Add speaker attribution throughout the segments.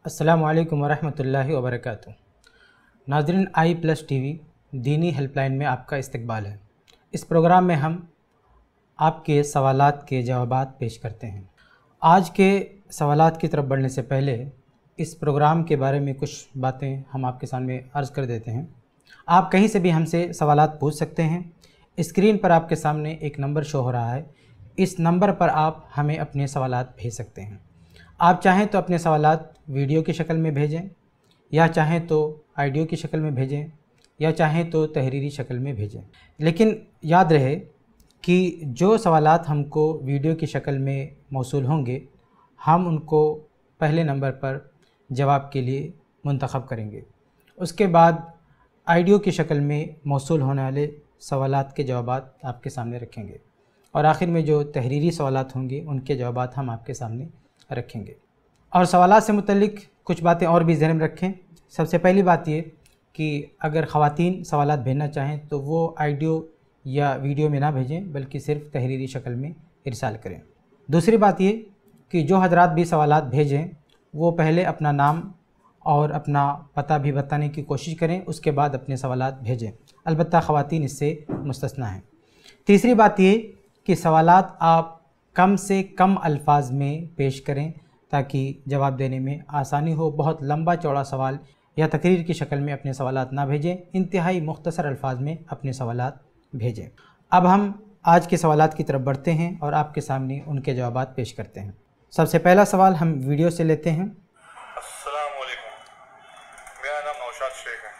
Speaker 1: अस्सलामु अलैकुम वरहमतुल्लाहि वबरकातुह। नाज़रीन, i+TV दीनी हेल्पलाइन में आपका इस्तकबाल है। इस प्रोग्राम में हम आपके सवालात के जवाबात पेश करते हैं। आज के सवालात की तरफ बढ़ने से पहले इस प्रोग्राम के बारे में कुछ बातें हम आपके सामने अर्ज़ कर देते हैं। आप कहीं से भी हमसे सवालात पूछ सकते हैं। स्क्रीन पर आपके सामने एक नंबर शो हो रहा है, इस नंबर पर आप हमें अपने सवालात भेज सकते हैं। आप चाहें तो अपने सवालात वीडियो की शक्ल में भेजें, या चाहें तो ऑडियो की शक्ल में भेजें, या चाहें तो तहरीरी शक्ल में भेजें। लेकिन याद रहे कि जो सवालात हमको वीडियो की शक्ल में मौसूल होंगे, हम उनको पहले नंबर पर जवाब के लिए मुंतखब करेंगे। उसके बाद ऑडियो की शक्ल में मौसूल होने वाले सवालात के जवाबात आपके सामने रखेंगे, और आखिर में जो तहरीरी सवालात होंगे उनके जवाबात हम आपके सामने रखेंगे। और सवालात से मुतल्लिक कुछ बातें और भी ज़हन में रखें। सबसे पहली बात ये कि अगर ख़वातीन सवालात भेजना चाहें तो वो ऑडियो या वीडियो में ना भेजें, बल्कि सिर्फ तहरीरी शक्ल में इरसाल करें। दूसरी बात ये कि जो हजरात भी सवालात भेजें वो पहले अपना नाम और अपना पता भी बताने की कोशिश करें, उसके बाद अपने सवालात भेजें। अलबत्ता ख़वातीन इससे मुस्तस्ना हैं। तीसरी बात ये कि सवालात आप कम से कम अल्फाज में पेश करें ताकि जवाब देने में आसानी हो। बहुत लंबा चौड़ा सवाल या तकरीर की शक्ल में अपने सवालात ना भेजें, इंतहाई मुख्तसर अल्फाज में अपने सवालात भेजें। अब हम आज के सवालात की तरफ बढ़ते हैं और आपके सामने उनके जवाबात पेश करते हैं। सबसे पहला सवाल हम वीडियो से लेते हैं।
Speaker 2: अस्सलाम वालेकुम, मेरा नाम नौशाद शेख है।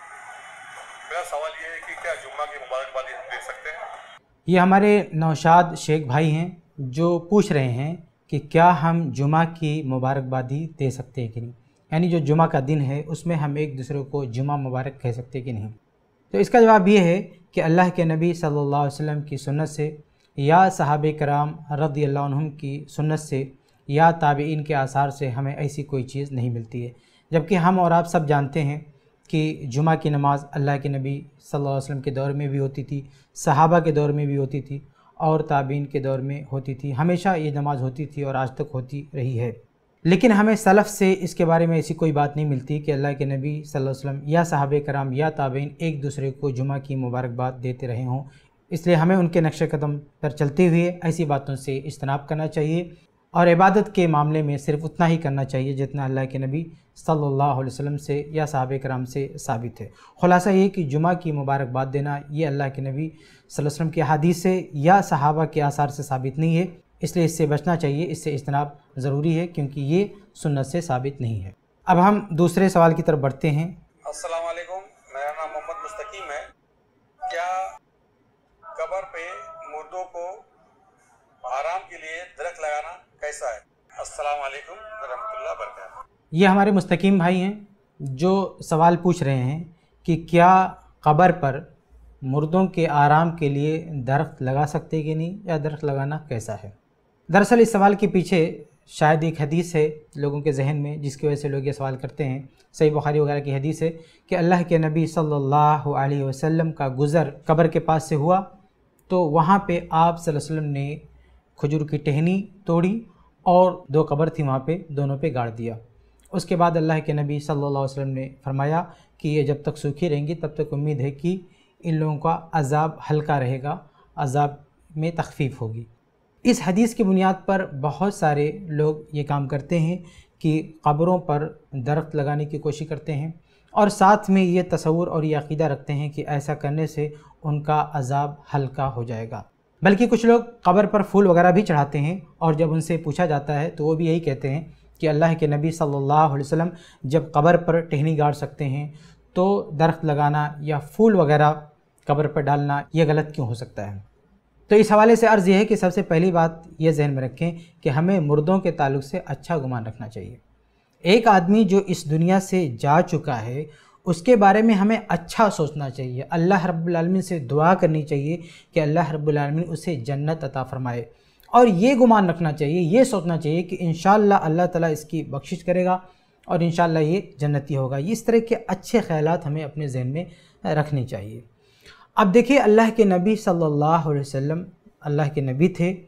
Speaker 2: मेरा सवाल ये है कि क्या जुम्मा की मुबारकबादी हम दे सकते हैं?
Speaker 1: ये हमारे नौशाद शेख भाई हैं जो पूछ रहे हैं कि क्या हम जुमा की मुबारकबादी दे सकते हैं कि नहीं, यानी जो जुमा का दिन है उसमें हम एक दूसरे को जुमा मुबारक कह सकते हैं कि नहीं। तो इसका जवाब ये है कि अल्लाह के नबी सल्लल्लाहु अलैहि वसल्लम की सुन्नत से, या सहाबे कराम रज़ियल्लाहु अन्हुम की सुन्नत से, या ताबईन के आसार से हमें ऐसी कोई चीज़ नहीं मिलती है। जबकि हम और आप सब जानते हैं कि जुमा की नमाज़ अल्लाह के नबी सल्लल्लाहु अलैहि वसल्लम के दौर में भी होती थी, सहाबा के दौर में भी होती थी, और ताबीन के दौर में होती थी। हमेशा ये नमाज़ होती थी और आज तक होती रही है। लेकिन हमें सलफ़ से इसके बारे में ऐसी कोई बात नहीं मिलती कि अल्लाह के नबी सल्लल्लाहु अलैहि वसल्लम या सहाबे कराम या ताबीन एक दूसरे को जुमा की मुबारकबाद देते रहे हों। इसलिए हमें उनके नक्श कदम पर चलते हुए ऐसी बातों से इज्तनाब करना चाहिए, और इबादत के मामले में सिर्फ उतना ही करना चाहिए जितना अल्लाह के नबी सल्लल्लाहु अलैहि वसल्लम से या सहाबे कराम से साबित है। ख़ुलासा ये कि जुमा की मुबारकबाद देना ये अल्लाह के नबी सल्लल्लाहु अलैहि वसल्लम के हदीस से या सहाबा के आसार से साबित नहीं है, इसलिए इससे बचना चाहिए, इससे इज्तनाब ज़रूरी है क्योंकि ये सुन्नत से साबित नहीं है। अब हम दूसरे सवाल की तरफ बढ़ते हैं।
Speaker 2: अस्सलाम वालेकुम, मेरा नाम मोहम्मद मुस्तकीम है। क्या कब्र पे मुर्दों को आराम के लिए दरख्त लगाना कैसा है? अस्सलाम वालेकुम रहमतुल्लाह बरकातहू।
Speaker 1: ये हमारे मुस्तकीम भाई हैं जो सवाल पूछ रहे हैं कि क्या कब्र पर मुर्दों के आराम के लिए दरख्त लगा सकते कि नहीं, या दरख्त लगाना कैसा है। दरअसल इस सवाल के पीछे शायद एक हदीस है लोगों के जहन में, जिसकी वजह से लोग ये सवाल करते हैं। सही बुखारी वगैरह की हदीस है कि अल्लाह के नबी सल्लल्लाहु अलैहि वसल्लम का गुज़र कब्र के पास से हुआ, तो वहाँ पे आप सल्लल्लाहु अलैहि वसल्लम ने खजूर की टहनी तोड़ी और दो कब्र थी वहाँ पे, दोनों पे गाड़ दिया। उसके बाद अल्लाह के नबी सल्लल्लाहु अलैहि वसल्लम ने फरमाया कि ये जब तक सूखी रहेंगी तब तक उम्मीद है कि इन लोगों का अज़ाब हल्का रहेगा, अज़ाब में तख़फ़ीफ़ होगी। इस हदीस की बुनियाद पर बहुत सारे लोग ये काम करते हैं कि क़ब्रों पर दरख्त लगाने की कोशिश करते हैं, और साथ में ये तसव्वुर और ये अक़ीदा रखते हैं कि ऐसा करने से उनका अज़ाब हल्का हो जाएगा। बल्कि कुछ लोग क़ब्र पर फूल वगैरह भी चढ़ाते हैं, और जब उनसे पूछा जाता है तो वो भी यही कहते हैं कि अल्लाह के नबी सल्लल्लाहु अलैहि वसल्लम जब क़ब्र पर टहनी गाड़ सकते हैं तो दरख्त लगाना या फूल वगैरह क़ब्र पर डालना ये गलत क्यों हो सकता है। तो इस हवाले से अर्ज़ यह है कि सबसे पहली बात ये जहन में रखें कि हमें मुर्दों के ताल्लुक़ से अच्छा गुमान रखना चाहिए। एक आदमी जो इस दुनिया से जा चुका है उसके बारे में हमें अच्छा सोचना चाहिए। अल्लाह रब्बुल आलमीन से दुआ करनी चाहिए कि अल्लाह रब्बुल आलमीन उसे जन्नत अता फ़रमाए, और ये गुमान रखना चाहिए, ये सोचना चाहिए कि इंशाअल्लाह अल्लाह ताला इसकी बख्शिश करेगा और इंशाअल्लाह ये जन्नती होगा। इस तरह के अच्छे ख़यालात हमें अपने जहन में रखने चाहिए। अब देखिए, अल्लाह के नबी सल्लल्लाहु अलैहि वसल्लम अल्लाह के नबी थे,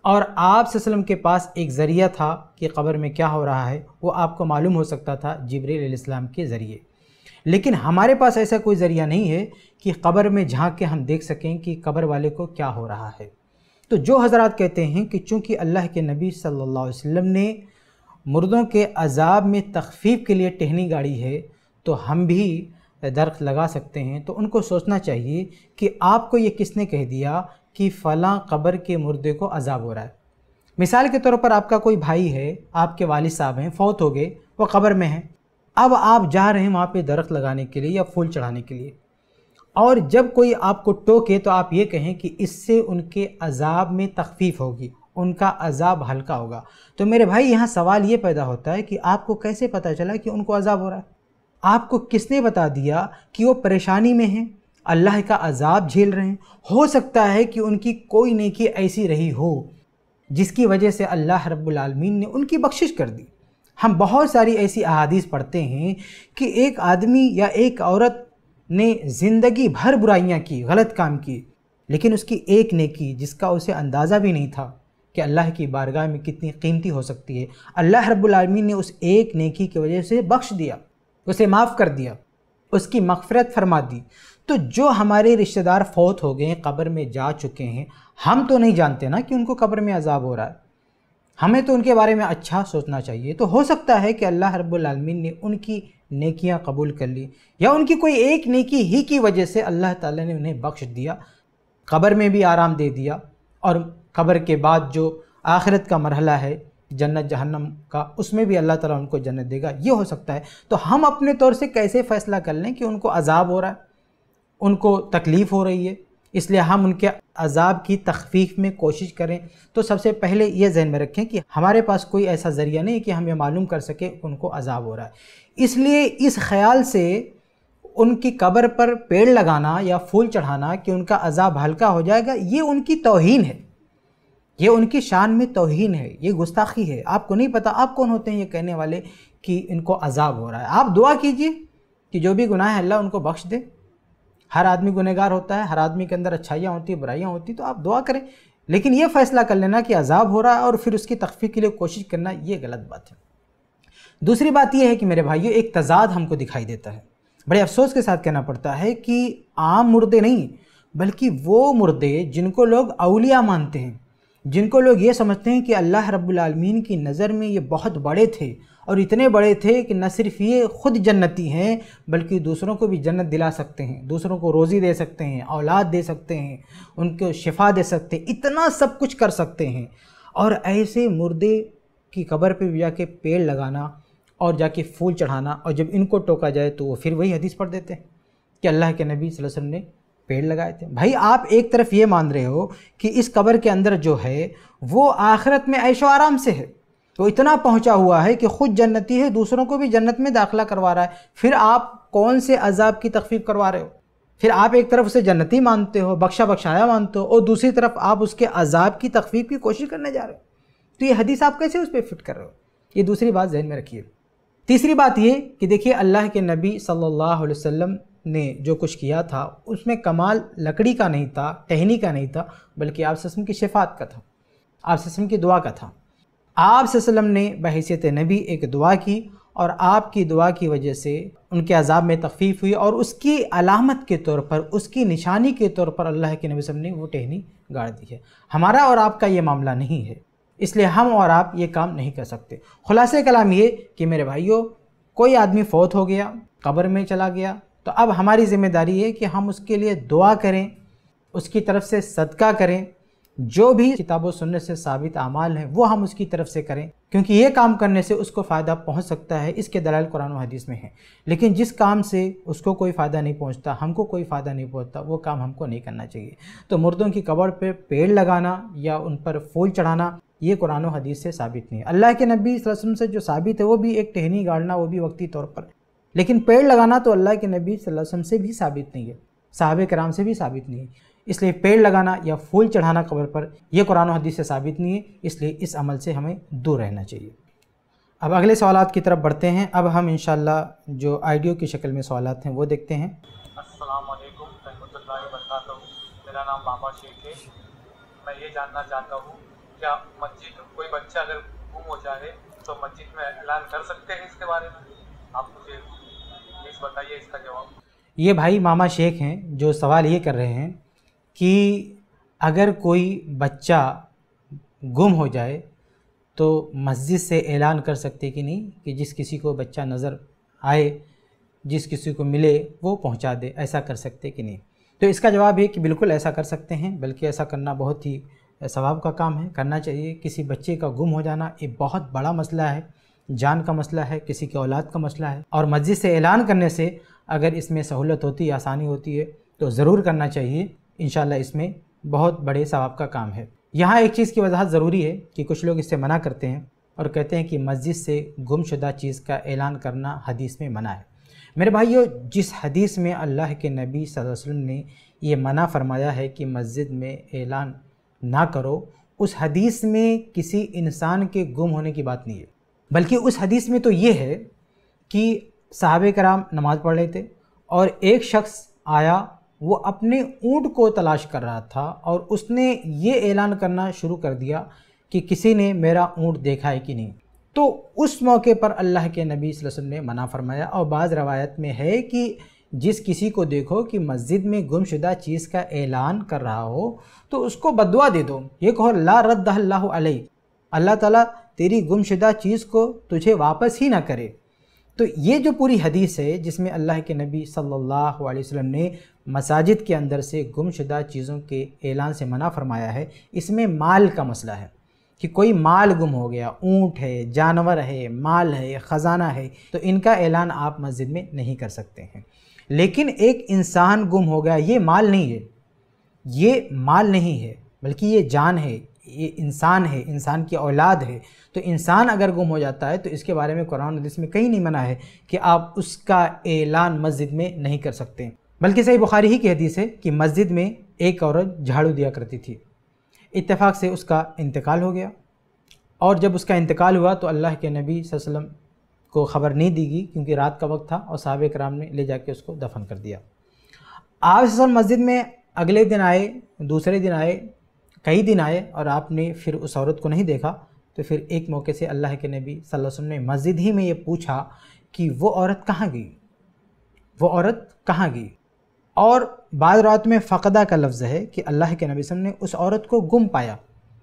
Speaker 1: اور آپ صلی اللہ علیہ وسلم کے پاس ایک ذریعہ تھا کہ قبر میں کیا ہو رہا ہے، وہ آپ کو معلوم ہو سکتا تھا جبریل علیہ السلام کے ذریعے۔ لیکن ہمارے پاس ایسا کوئی ذریعہ نہیں ہے کہ قبر میں جھانک کے ہم دیکھ سکیں کہ قبر والے کو کیا ہو رہا ہے۔ تو جو حضرات کہتے ہیں کہ چونکہ اللہ کے نبی صلی اللہ علیہ وسلم نے مردوں کے عذاب میں تخفیف کے لیے ٹہنی گاڑی ہے تو ہم بھی درخت لگا سکتے ہیں، تو ان کو سوچنا چاہیے کہ آپ کو یہ کس نے کہہ دیا کہ فلاں قبر کے مردے کو عذاب ہو رہا ہے۔ مثال کے طور پر آپ کا کوئی بھائی ہے، آپ کے والد صاحب ہیں، فوت ہو گئے، وہ قبر میں ہیں، اب آپ جا رہے ہیں وہاں پہ درخت لگانے کے لیے یا پھول چڑھانے کے لیے، اور جب کوئی آپ کو ٹوکے تو آپ یہ کہیں کہ اس سے ان کے عذاب میں تخفیف ہوگی، ان کا عذاب ہلکا ہوگا۔ تو میرے بھائی یہاں سوال یہ پیدا ہوتا ہے کہ آپ کو کیسے پتہ چلا کہ ان کو عذاب ہو رہا ہے؟ آپ کو کس نے بتا دیا کہ وہ پریشانی میں ہیں، اللہ کا عذاب جھیل رہے ہیں؟ ہو سکتا ہے کہ ان کی کوئی نیکی ایسی رہی ہو جس کی وجہ سے اللہ رب العالمین نے ان کی بخشش کر دی۔ ہم بہت ساری ایسی احادیث پڑھتے ہیں کہ ایک آدمی یا ایک عورت نے زندگی بھر برائیاں کی، غلط کام کی، لیکن اس کی ایک نیکی جس کا اسے اندازہ بھی نہیں تھا کہ اللہ کی بارگاہ میں کتنی قیمتی ہو سکتی ہے، اللہ رب العالمین نے اس ایک نیکی کی وجہ سے بخش دیا، اسے معاف کر دیا، اس کی مغفرت فرما دی۔ تو جو ہمارے رشتہ دار فوت ہو گئے ہیں، قبر میں جا چکے ہیں، ہم تو نہیں جانتے نا کہ ان کو قبر میں عذاب ہو رہا ہے، ہمیں تو ان کے بارے میں اچھا سوچنا چاہیے۔ تو ہو سکتا ہے کہ اللہ رب العالمین نے ان کی نیکیاں قبول کر لی، یا ان کی کوئی ایک نیکی ہی کی وجہ سے اللہ تعالیٰ نے انہیں بخش دیا، قبر میں بھی آرام دے دیا، اور قبر کے بعد جو آخرت کا مرحلہ ہے جنت جہنم کا، اس میں بھی اللہ تعالیٰ ان کو جنت دے گا، یہ ہو سکتا ہے۔ تو ہم اپنے طور سے کیسے فیصلہ کر لیں کہ ان کو عذاب ہو رہا ہے، ان کو تکلیف ہو رہی ہے، اس لیے ہم ان کے عذاب کی تخفیف میں کوشش کریں؟ تو سب سے پہلے یہ ذہن میں رکھیں کہ ہمارے پاس کوئی ایسا ذریعہ نہیں کہ ہم یہ معلوم کر سکیں کہ ان کو عذاب ہو رہا ہے۔ اس لیے اس خیال سے ان کی قبر پر پیڑ لگانا یا پھول چڑھانا کہ ان کا عذاب ہلکا ہو جائے گا، یہ ان کی توہین ہے، یہ ان کی شان میں توہین ہے، یہ گستاخی ہے۔ آپ کو نہیں پتہ آپ کون ہوتے ہیں یہ کہنے والے کہ ان کو عذاب ہو رہا ہے۔ آپ دعا کیجئے کہ جو بھی گناہ ہے اللہ ان کو بخش دے۔ ہر آدمی گنہگار ہوتا ہے، ہر آدمی کے اندر اچھائیاں ہوتی ہیں، برائیاں ہوتی ہیں، تو آپ دعا کریں، لیکن یہ فیصلہ کر لینا کہ عذاب ہو رہا ہے اور پھر اس کی تخفیف کے لیے کوشش کرنا، یہ غلط بات ہے۔ دوسری بات یہ ہے کہ میرے بھائیو، ایک تضاد ہم کو دکھائی دیتا ہے، بڑے افسوس کے ساتھ کہنا پڑتا ہے کہ عام مردے نہیں بلکہ وہ مردے جن کو لوگ اولیاء مانتے ہیں، جن کو لوگ یہ سمجھتے ہیں کہ اللہ رب العالمین کی نظر میں یہ بہت بڑے تھے، اور اتنے بڑے تھے کہ نہ صرف یہ خود جنتی ہیں بلکہ دوسروں کو بھی جنت دلا سکتے ہیں، دوسروں کو روزی دے سکتے ہیں، اولاد دے سکتے ہیں، ان کو شفا دے سکتے ہیں، اتنا سب کچھ کر سکتے ہیں، اور ایسے مردے کی قبر پہ جا کے پیڑ لگانا اور جا کے پھول چڑھانا، اور جب ان کو ٹوکا جائے تو وہ پھر وہی حدیث پڑھ دیتے ہیں کہ اللہ کے نبی صلی اللہ علیہ وسلم نے پیڑ لگائے تھے۔ بھائی آپ ایک طرف یہ مان رہے ہو کہ اس قبر کے اندر جو ہے وہ آخرت میں عیش و آرام سے ہے، تو اتنا پہنچا ہوا ہے کہ خود جنتی ہے، دوسروں کو بھی جنت میں داخلہ کروا رہا ہے، پھر آپ کون سے عذاب کی تخفیف کروا رہے ہو؟ پھر آپ ایک طرف اسے جنتی مانتے ہو، بخشا بخشایا مانتے ہو، اور دوسری طرف آپ اس کے عذاب کی تخفیف کی کوشش کرنے جا رہے ہو، تو یہ حدیث آپ کیسے اس پہ فٹ کر رہے ہو؟ یہ دوسری بات ذہن میں رکھیے۔ تیسری بات یہ کہ دیکھیے، اللہ کے نبی صلی اللہ علیہ وسلم نے جو کچھ کیا تھا اس میں کمال لکڑی کا نہیں تھا، ٹہنی کا نہیں تھا، بلکہ آپ صلی اللہ علیہ وسلم کی شفاعت کا تھا، آپ صلی اللہ علیہ وسلم کی دعا کا تھا۔ آپ صلی اللہ علیہ وسلم نے بحیثیت نبی ایک دعا کی، اور آپ کی دعا کی وجہ سے ان کے عذاب میں تخفیف ہوئی، اور اس کی علامت کے طور پر، اس کی نشانی کے طور پر اللہ کے نبی صلی اللہ علیہ وسلم نے وہ ٹہنی گاڑ دی ہے۔ ہمارا اور آپ کا یہ معاملہ نہیں ہے، اس لیے ہم اور آپ یہ کام نہیں کر سکتے۔ خلاصہ کلام یہ کہ میرے بھائیوں، کوئی آدمی فوت ہو گیا، قبر میں چلا گیا، تو اب ہماری ذمہ داری ہے کہ ہم اس کے لیے دعا کریں، اس کی طرف سے صدقہ کریں، جو بھی کتاب و سنت سے ثابت اعمال ہیں وہ ہم اس کی طرف سے کریں، کیونکہ یہ کام کرنے سے اس کو فائدہ پہنچ سکتا ہے، اس کے دلائل قرآن و حدیث میں ہیں۔ لیکن جس کام سے اس کو کوئی فائدہ نہیں پہنچتا، ہم کو کوئی فائدہ نہیں پہنچتا، وہ کام ہم کو نہیں کرنا چاہیے۔ تو مردوں کی قبر پہ پیڑ لگانا یا ان پر پھول چڑھانا، یہ قرآن و حدیث سے ثابت نہیں ہے۔ اللہ کے نبی صلی اللہ علیہ وسلم سے جو ثابت ہے وہ بھی ایک ٹہنی گاڑنا، وہ بھی وقتی طور پر، لیکن پیڑ لگانا تو اللہ کے نبی صلی اللہ علیہ وسلم سے بھی ثابت نہیں ہے، صحابہ کرام سے بھی ثابت نہیں ہے۔ اس لیے پیڑ لگانا یا پھول چڑھانا قبر پر، یہ قرآن و حدیث سے ثابت نہیں ہے، اس لیے اس عمل سے ہمیں دور رہنا چاہیے۔ اب اگلے سوالات کی طرف بڑھتے ہیں۔ اب ہم انشاءاللہ جو آئیڈیو کی شکل میں سوالات ہیں وہ دیکھتے ہیں۔
Speaker 3: السلام علیکم رحمۃ اللہ وبرکاتہ۔ میرا نام بابا شیخ ہے۔ میں یہ جاننا چاہتا ہوں क्या मस्जिद, कोई बच्चा अगर गुम हो जाए तो मस्जिद में ऐलान कर सकते हैं इसके बारे में? आप मुझे प्लीज़ बताइए इसका जवाब।
Speaker 1: ये भाई मामा शेख हैं जो सवाल ये कर रहे हैं कि अगर कोई बच्चा गुम हो जाए तो मस्जिद से ऐलान कर सकते कि नहीं, कि जिस किसी को बच्चा नज़र आए, जिस किसी को मिले वो पहुंचा दे, ऐसा कर सकते कि नहीं? तो इसका जवाब है कि बिल्कुल ऐसा कर सकते हैं, बल्कि ऐसा करना बहुत ही सवाब का काम है, करना चाहिए। किसी बच्चे का गुम हो जाना एक बहुत बड़ा मसला है, जान का मसला है, किसी की औलाद का मसला है, और मस्जिद से ऐलान करने से अगर इसमें सहूलत होती है, आसानी होती है तो ज़रूर करना चाहिए। इंशाअल्लाह इसमें बहुत बड़े सवाब का काम है। यहाँ एक चीज़ की वजाहत ज़रूरी है कि कुछ लोग इससे मना करते हैं और कहते हैं कि मस्जिद से गुमशुदा चीज़ का ऐलान करना हदीस में मना है। मेरे भाइयों, जिस हदीस में अल्लाह के नबी सल्लल्लाहु अलैहि वसल्लम ने ये मना फरमाया है कि मस्जिद में ऐलान ना करो, उस हदीस में किसी इंसान के गुम होने की बात नहीं है, बल्कि उस हदीस में तो ये है कि सहाबे कराम नमाज़ पढ़ रहे थे और एक शख्स आया, वो अपने ऊँट को तलाश कर रहा था और उसने ये ऐलान करना शुरू कर दिया कि किसी ने मेरा ऊँट देखा है कि नहीं। तो उस मौके पर अल्लाह के नबी सल्लल्लाहु अलैहि वसल्लम ने मना फरमाया। और बाज़ रवायत में है कि जिस किसी को देखो कि मस्जिद में गुमशुदा चीज़ का ऐलान कर रहा हो तो उसको बद्दुआ दे दो, ये कहो ला रद्दल्लाहु अलैहि, अल्लाह ताला तेरी गुमशुदा चीज़ को तुझे वापस ही ना करे। तो ये जो पूरी हदीस है जिसमें अल्लाह के नबी सल्लल्लाहु अलैहि वसल्लम ने मसाजिद के अंदर से गुमशुदा चीज़ों के ऐलान से मना फरमाया है, इसमें माल का मसला है कि कोई माल गुम हो गया, ऊँट है, जानवर है, माल है, ख़जाना है, तो इनका ऐलान आप मस्जिद में नहीं कर सकते हैं। लेकिन एक इंसान गुम हो गया, ये माल नहीं है, ये माल नहीं है, बल्कि ये जान है, ये इंसान है, इंसान की औलाद है। तो इंसान अगर गुम हो जाता है तो इसके बारे में कुरान हदीस में कहीं नहीं मना है कि आप उसका ऐलान मस्जिद में नहीं कर सकते। बल्कि सही बुखारी ही की हदीस है कि मस्जिद में एक औरत झाड़ू दिया करती थी, इत्तेफाक से उसका इंतकाल हो गया, और जब उसका इंतकाल हुआ तो अल्लाह के नबी सल्लल्लाहु अलैहि वसल्लम को ख़बर नहीं दी गई क्योंकि रात का वक्त था, और सहाबे कराम ने ले जाके उसको दफन कर दिया। आप वसल्लम मस्जिद में अगले दिन आए, दूसरे दिन आए, कई दिन आए और आपने फिर उस औरत को नहीं देखा। तो फिर एक मौके से अल्लाह के नबी सल्लल्लाहु अलैहि वसल्लम ने मस्जिद ही में ये पूछा कि वो औरत कहाँ गई, वो औरत कहाँ गई। और बाद रात में फ़क़दा का लफ्ज़ है कि अल्लाह के नबी सल्लल्लाहु अलैहि वसल्लम ने उस औरत को गुम पाया,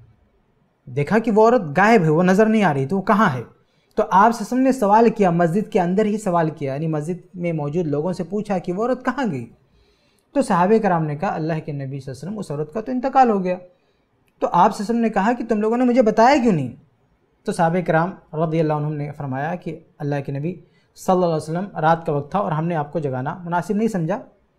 Speaker 1: देखा कि वो औरत गायब है, वो नज़र नहीं आ रही, तो वो कहाँ है। तो आप सल्लल्लाहु अलैहि वसल्लम ने सवाल किया, मस्जिद के अंदर ही सवाल किया, यानी मस्जिद में मौजूद लोगों से पूछा कि वो औरत कहाँ गई। तो सहाबे कराम ने कहा अल्लाह के नबी सल्लल्लाहु अलैहि वसल्लम उस औरत का तो इंतकाल हो गया। तो आप सल्लल्लाहु अलैहि वसल्लम ने कहा कि तुम लोगों ने मुझे बताया क्यों नहीं। तो सहाबे कराम रज़ियल्लाहु अन्हुम ने फरमाया कि अल्लाह के नबी सल्लल्लाहु अलैहि वसल्लम रात का वक्त था और हमने आपको जगाना मुनासिब नहीं समझा,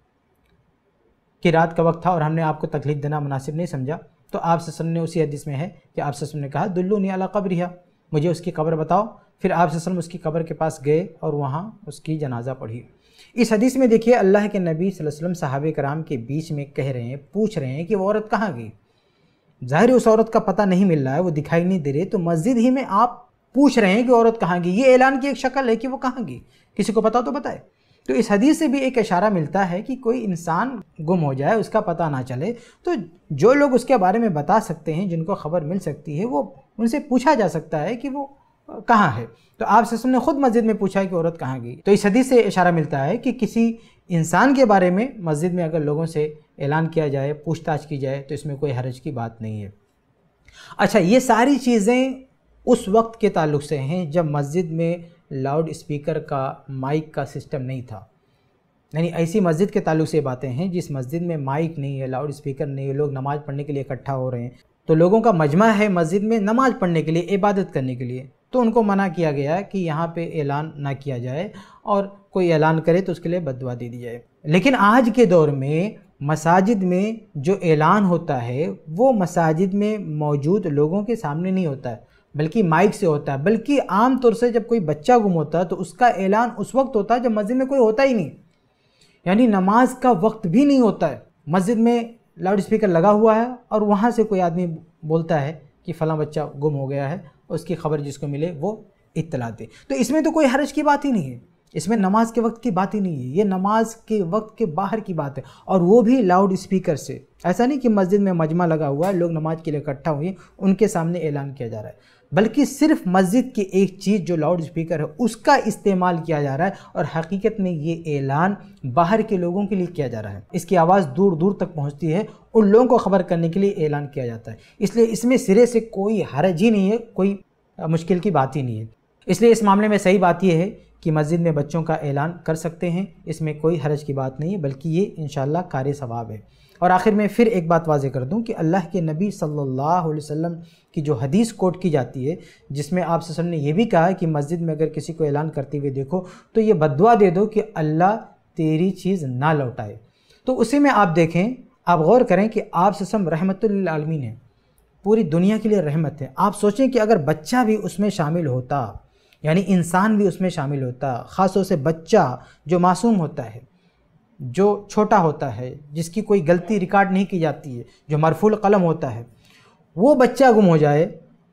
Speaker 1: कि रात का वक्त था और हमने आपको तकलीफ़ देना मुनासिब नहीं समझा। तो आप सल्लल्लाहु अलैहि वसल्लम ने उसी हदीस में है कि आप सल्लल्लाहु अलैहि वसल्लम ने कहा दुल्लुनी अला क़ब्रिहा, मुझे उसकी कब्र बताओ। फिर आप सल्लल्लाहु अलैहि वसल्लम उसकी कब्र के पास गए और वहाँ उसकी जनाजा पढ़ी। इस हदीस में देखिए अल्लाह के नबी सल्लल्लाहु अलैहि वसल्लम सहाबे कराम के बीच में कह रहे हैं, पूछ रहे हैं कि वो औरत कहाँ गई। ज़ाहिर उस औरत का पता नहीं मिल रहा है, वो दिखाई नहीं दे रही, तो मस्जिद ही में आप पूछ रहे हैं कि औरत कहाँ गई। ये ऐलान की एक शक्ल है कि वो कहाँ गई, किसी को पता तो बताए। तो इस हदीस से भी एक इशारा मिलता है कि कोई इंसान गुम हो जाए, उसका पता ना चले, तो जो लोग उसके बारे में बता सकते हैं, जिनको खबर मिल सकती है, वो उनसे पूछा जा सकता है कि वो कहाँ है। तो आप सल्लल्लाहु अलैहि वसल्लम ने खुद मस्जिद में पूछा कि औरत कहाँ गई। तो इस हदीस से इशारा मिलता है कि किसी इंसान के बारे में मस्जिद में अगर लोगों से ऐलान किया जाए, पूछताछ की जाए, तो इसमें कोई हरज की बात नहीं है। अच्छा, ये सारी चीज़ें उस वक्त के ताल्लुक़ से हैं जब मस्जिद में लाउड स्पीकर का, माइक का सिस्टम नहीं था। यानी ऐसी मस्जिद के ताल्लुक़ से बातें हैं जिस मस्जिद में माइक नहीं है, लाउड स्पीकर नहीं है, लोग नमाज़ पढ़ने के लिए इकट्ठा हो रहे हैं, तो लोगों का मजमा है मस्जिद में नमाज़ पढ़ने के लिए, इबादत करने के लिए, तो उनको मना किया गया कि यहाँ पे ऐलान ना किया जाए, और कोई ऐलान करे तो उसके लिए बद्दुआ दे दी जाए। लेकिन आज के दौर में मसाजिद में जो ऐलान होता है वो मसाजिद में मौजूद लोगों के सामने नहीं होता है, बल्कि माइक से होता है। बल्कि आम तौर से जब कोई बच्चा गुम होता है तो उसका ऐलान उस वक्त होता है जब मस्जिद में कोई होता ही नहीं, यानी नमाज का वक्त भी नहीं होता है, मस्जिद में लाउड स्पीकर लगा हुआ है और वहाँ से कोई आदमी बोलता है कि फ़लाँ बच्चा गुम हो गया है, उसकी खबर जिसको मिले वो इत्तला दे। तो इसमें तो कोई हरज की बात ही नहीं है, اس میں نماز کے وقت کی بات ہی نہیں ہے، یہ نماز کے وقت کے باہر کی بات ہے، اور وہ بھی لاؤڈ اسپیکر سے۔ ایسا نہیں کہ مسجد میں مجمع لگا ہوا ہے، لوگ نماز کے لیے اکٹھا ہوئے ہیں، ان کے سامنے اعلان کیا جا رہا ہے، بلکہ صرف مسجد کی ایک چیز جو لاؤڈ اسپیکر ہے اس کا استعمال کیا جا رہا ہے، اور حقیقت میں یہ اعلان باہر کے لوگوں کے لیے کیا جا رہا ہے۔ اس کی آواز دور دور تک پہنچتی ہے، ان لوگوں کو خبر کرنے کے لیے اعلان کیا جاتا ہے، اس لیے اس میں سرے سے کوئی حرج ہی نہیں ہے، کوئی مشکل کی بات ہی نہیں ہے۔ اس لیے اس معاملے میں صحیح بات یہ ہے کہ مسجد میں بچوں کا اعلان کر سکتے ہیں، اس میں کوئی حرج کی بات نہیں ہے، بلکہ یہ انشاءاللہ کار ثواب ہے۔ اور آخر میں پھر ایک بات واضح کر دوں کہ اللہ کے نبی صلی اللہ علیہ وسلم کی جو حدیث کوٹ کی جاتی ہے، جس میں آپ صلی اللہ علیہ وسلم نے یہ بھی کہا ہے کہ مسجد میں اگر کسی کو اعلان کرتے ہوئے دیکھو تو یہ بددعا دے دو کہ اللہ تیری چیز نہ لوٹائے، تو اسی میں آپ دیکھیں، آپ غور کریں کہ آپ صلی اللہ علیہ وسلم رحمت للعالمین ہیں، پوری دنیا کے لیے رحمت ہے۔ آپ سوچیں کہ اگر بچہ بھی اس میں شامل ہوتا، یعنی انسان بھی اس میں شامل ہوتا، خاص طور سے بچہ جو معصوم ہوتا ہے، جو چھوٹا ہوتا ہے، جس کی کوئی غلطی ریکارڈ نہیں کی جاتی ہے، جو مرفوع القلم ہوتا ہے، وہ بچہ گم ہو جائے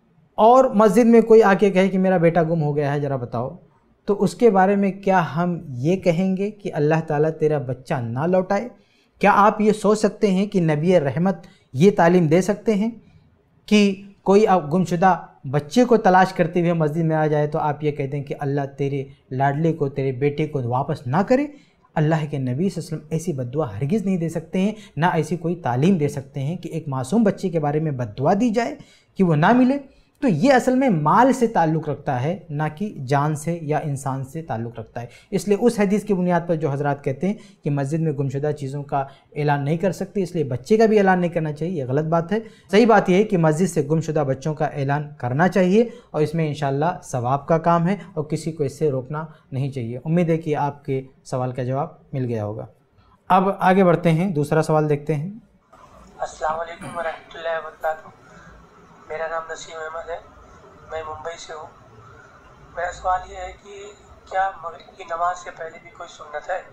Speaker 1: اور مسجد میں کوئی آ کے کہے کہ میرا بیٹا گم ہو گیا ہے ذرا بتاؤ، تو اس کے بارے میں کیا ہم یہ کہیں گے کہ اللہ تعالیٰ تیرا بچہ نہ لوٹائے؟ کیا آپ یہ سوچ سکتے ہیں کہ نبی رحمت یہ تعلیم دے سکتے ہیں کہ کوئی گمشدہ بچے کو تلاش کرتے ہوئے مسجد میں آ جائے تو آپ یہ کہتے ہیں کہ اللہ تیرے لاڈلے کو، تیرے بیٹے کو واپس نہ کرے؟ اللہ کے نبی صلی اللہ علیہ وسلم ایسی بددعا ہرگز نہیں دے سکتے ہیں، نہ ایسی کوئی تعلیم دے سکتے ہیں کہ ایک معصوم بچے کے بارے میں بددعا دی جائے کہ وہ نہ ملے۔ تو یہ اصل میں مال سے تعلق رکھتا ہے، نہ کہ جان سے یا انسان سے تعلق رکھتا ہے۔ اس لیے اس حدیث کی بنیاد پر جو حضرات کہتے ہیں کہ مسجد میں گمشدہ چیزوں کا اعلان نہیں کر سکتے، اس لیے بچے کا بھی اعلان نہیں کرنا چاہیے، یہ غلط بات ہے۔ صحیح بات یہ ہے کہ مسجد سے گمشدہ بچوں کا اعلان کرنا چاہیے، اور اس میں انشاءاللہ ثواب کا کام ہے، اور کسی کو اس سے روکنا نہیں چاہیے۔ امید ہے کہ آپ کے سوال کا جواب مل گیا ہوگا۔ اب آگے بڑھتے ہیں، دوسرا سوال دیکھتے ہیں۔
Speaker 4: السلام علیکم ورحمۃ اللہ وبرکاتہ۔ میرا نام نسیم احمد ہے، میں ممبئی سے ہوں۔ میرا سوال یہ ہے کہ کیا مغرب کی نماز سے پہلے بھی کوئی سنت ہے؟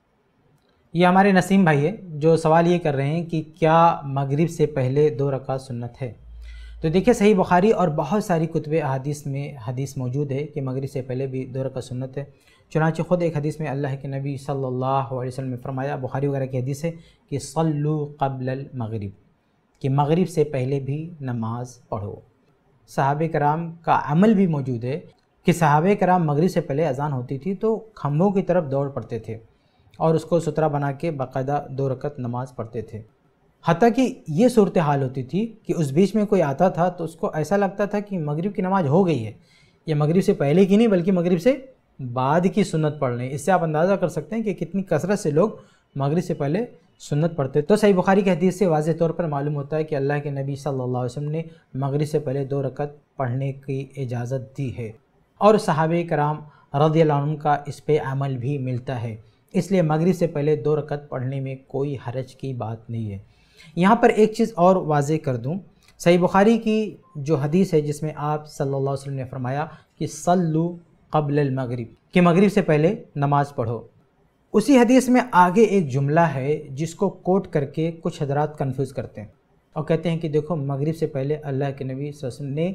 Speaker 1: یہ ہمارے نسیم بھائی ہے جو سوال یہ کر رہے ہیں کہ کیا مغرب سے پہلے 2 رکعت سنت ہے؟ تو دیکھیے، صحیح بخاری اور بہت ساری کتب احادیث میں حدیث موجود ہے کہ مغرب سے پہلے بھی 2 رکعت سنت ہے۔ چنانچہ خود ایک حدیث میں اللہ کے نبی صلی اللہ علیہ وسلم نے فرمایا، بخاری وغیرہ کی حدیث ہے کہ صلو قبل المغرب، کہ مغرب سے پہلے بھی نماز پڑھو۔ صحابہ کرام کا عمل بھی موجود ہے کہ صحابہ کرام مغرب سے پہلے اذان ہوتی تھی تو کھمبوں کی طرف دوڑ پڑتے تھے اور اس کو سترہ بنا کے باقاعدہ 2 رکعت نماز پڑھتے تھے، حتیٰ کہ یہ صورتحال ہوتی تھی کہ اس بیچ میں کوئی آتا تھا تو اس کو ایسا لگتا تھا کہ مغرب کی نماز ہو گئی ہے، یہ مغرب سے پہلے کی نہیں بلکہ مغرب سے بعد کی سنت پڑھ لیں۔ اس سے آپ اندازہ کر سکتے ہیں کہ کتنی کثرت سے لوگ مغرب سے پہلے سنت پڑھتے۔ تو صحیح بخاری کی حدیث سے واضح طور پر معلوم ہوتا ہے کہ اللہ کے نبی صلی اللہ علیہ وسلم نے مغرب سے پہلے 2 رکعت پڑھنے کی اجازت دی ہے، اور صحابہ کرام رضی اللہ عنہم کا اس پہ عمل بھی ملتا ہے، اس لیے مغرب سے پہلے 2 رکعت پڑھنے میں کوئی حرج کی بات نہیں ہے۔ یہاں پر ایک چیز اور واضح کر دوں، صحیح بخاری کی جو حدیث ہے جس میں آپ صلی اللہ علیہ وسلم نے فرمایا کہ صلو قبل المغرب، کہ مغرب سے پہلے نماز پڑھو، اسی حدیث میں آگے ایک جملہ ہے جس کو کوٹ کر کے کچھ حضرات کنفیوز کرتے ہیں اور کہتے ہیں کہ دیکھو مغرب سے پہلے اللہ کے نبی صلی اللہ علیہ وسلم نے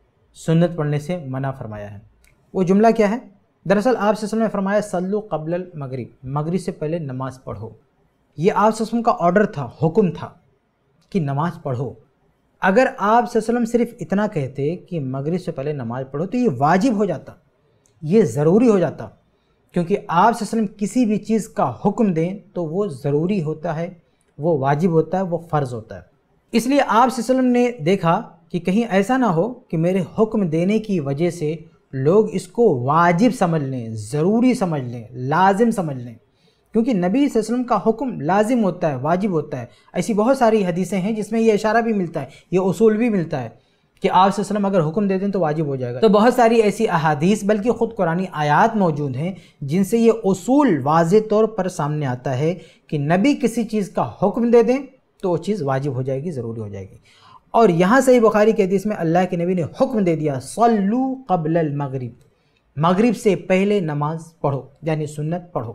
Speaker 1: سنت پڑھنے سے منع فرمایا ہے۔ وہ جملہ کیا ہے؟ دراصل آپ صلی اللہ علیہ وسلم نے فرمایا صلو قبل المغرب، مغرب سے پہلے نماز پڑھو، یہ آپ صلی اللہ علیہ وسلم کا آرڈر تھا، حکم تھا کہ نماز پڑھو۔ اگر آپ صلی اللہ علیہ وسلم صرف اتنا کہتے کہ مغرب سے پہلے نماز پڑھو تو یہ واجب ہو جاتا، یہ ضروری ہو جاتا، کیونکہ آپ صلی اللہ علیہ وسلم کسی بھی چیز کا حکم دیں تو وہ ضروری ہوتا ہے، وہ واجب ہوتا ہے، وہ فرض ہوتا ہے۔ اس لیے آپ صلی اللہ علیہ وسلم نے دیکھا کہ کہیں ایسا نہ ہو کہ میرے حکم دینے کی وجہ سے لوگ اس کو واجب سمجھ لیں، ضروری سمجھ لیں، لازم سمجھ لیں، کیونکہ نبی صلی اللہ علیہ وسلم کا حکم لازم ہوتا ہے، واجب ہوتا ہے۔ ایسی بہت ساری حدیثیں ہیں جس میں یہ اشارہ بھی ملتا ہے، یہ اصول بھی ملتا ہے کہ آپ صلی اللہ علیہ وسلم اگر حکم دے دیں تو واجب ہو جائے گا۔ تو بہت ساری ایسی احادیث بلکہ خود قرآنی آیات موجود ہیں جن سے یہ اصول واضح طور پر سامنے آتا ہے کہ نبی کسی چیز کا حکم دے دیں تو وہ چیز واجب ہو جائے گی، ضروری ہو جائے گی۔ اور یہاں صحیح بخاری کی حدیث میں اللہ کے نبی نے حکم دے دیا صلو قبل المغرب، مغرب سے پہلے نماز پڑھو، یعنی سنت پڑھو۔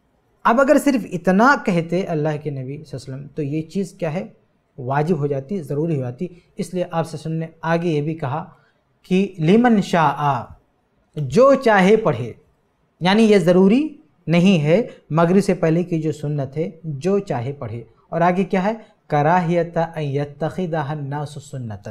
Speaker 1: اب اگر صرف اتنا کہتے اللہ کے نبی صلی اللہ علیہ وسلم تو یہ چیز کیا ہے؟ واجب ہو جاتی، ضروری ہو جاتی۔ اس لیے آپ صلی اللہ علیہ وسلم نے آگے یہ بھی کہا کہ لمن شاء، جو چاہے پڑھے، یعنی یہ ضروری نہیں ہے مغرب سے پہلے کی جو سنت ہے جو چاہے پڑھے. اور آگے کیا ہے؟ کراہیت ان یتخذها الناس سنتا،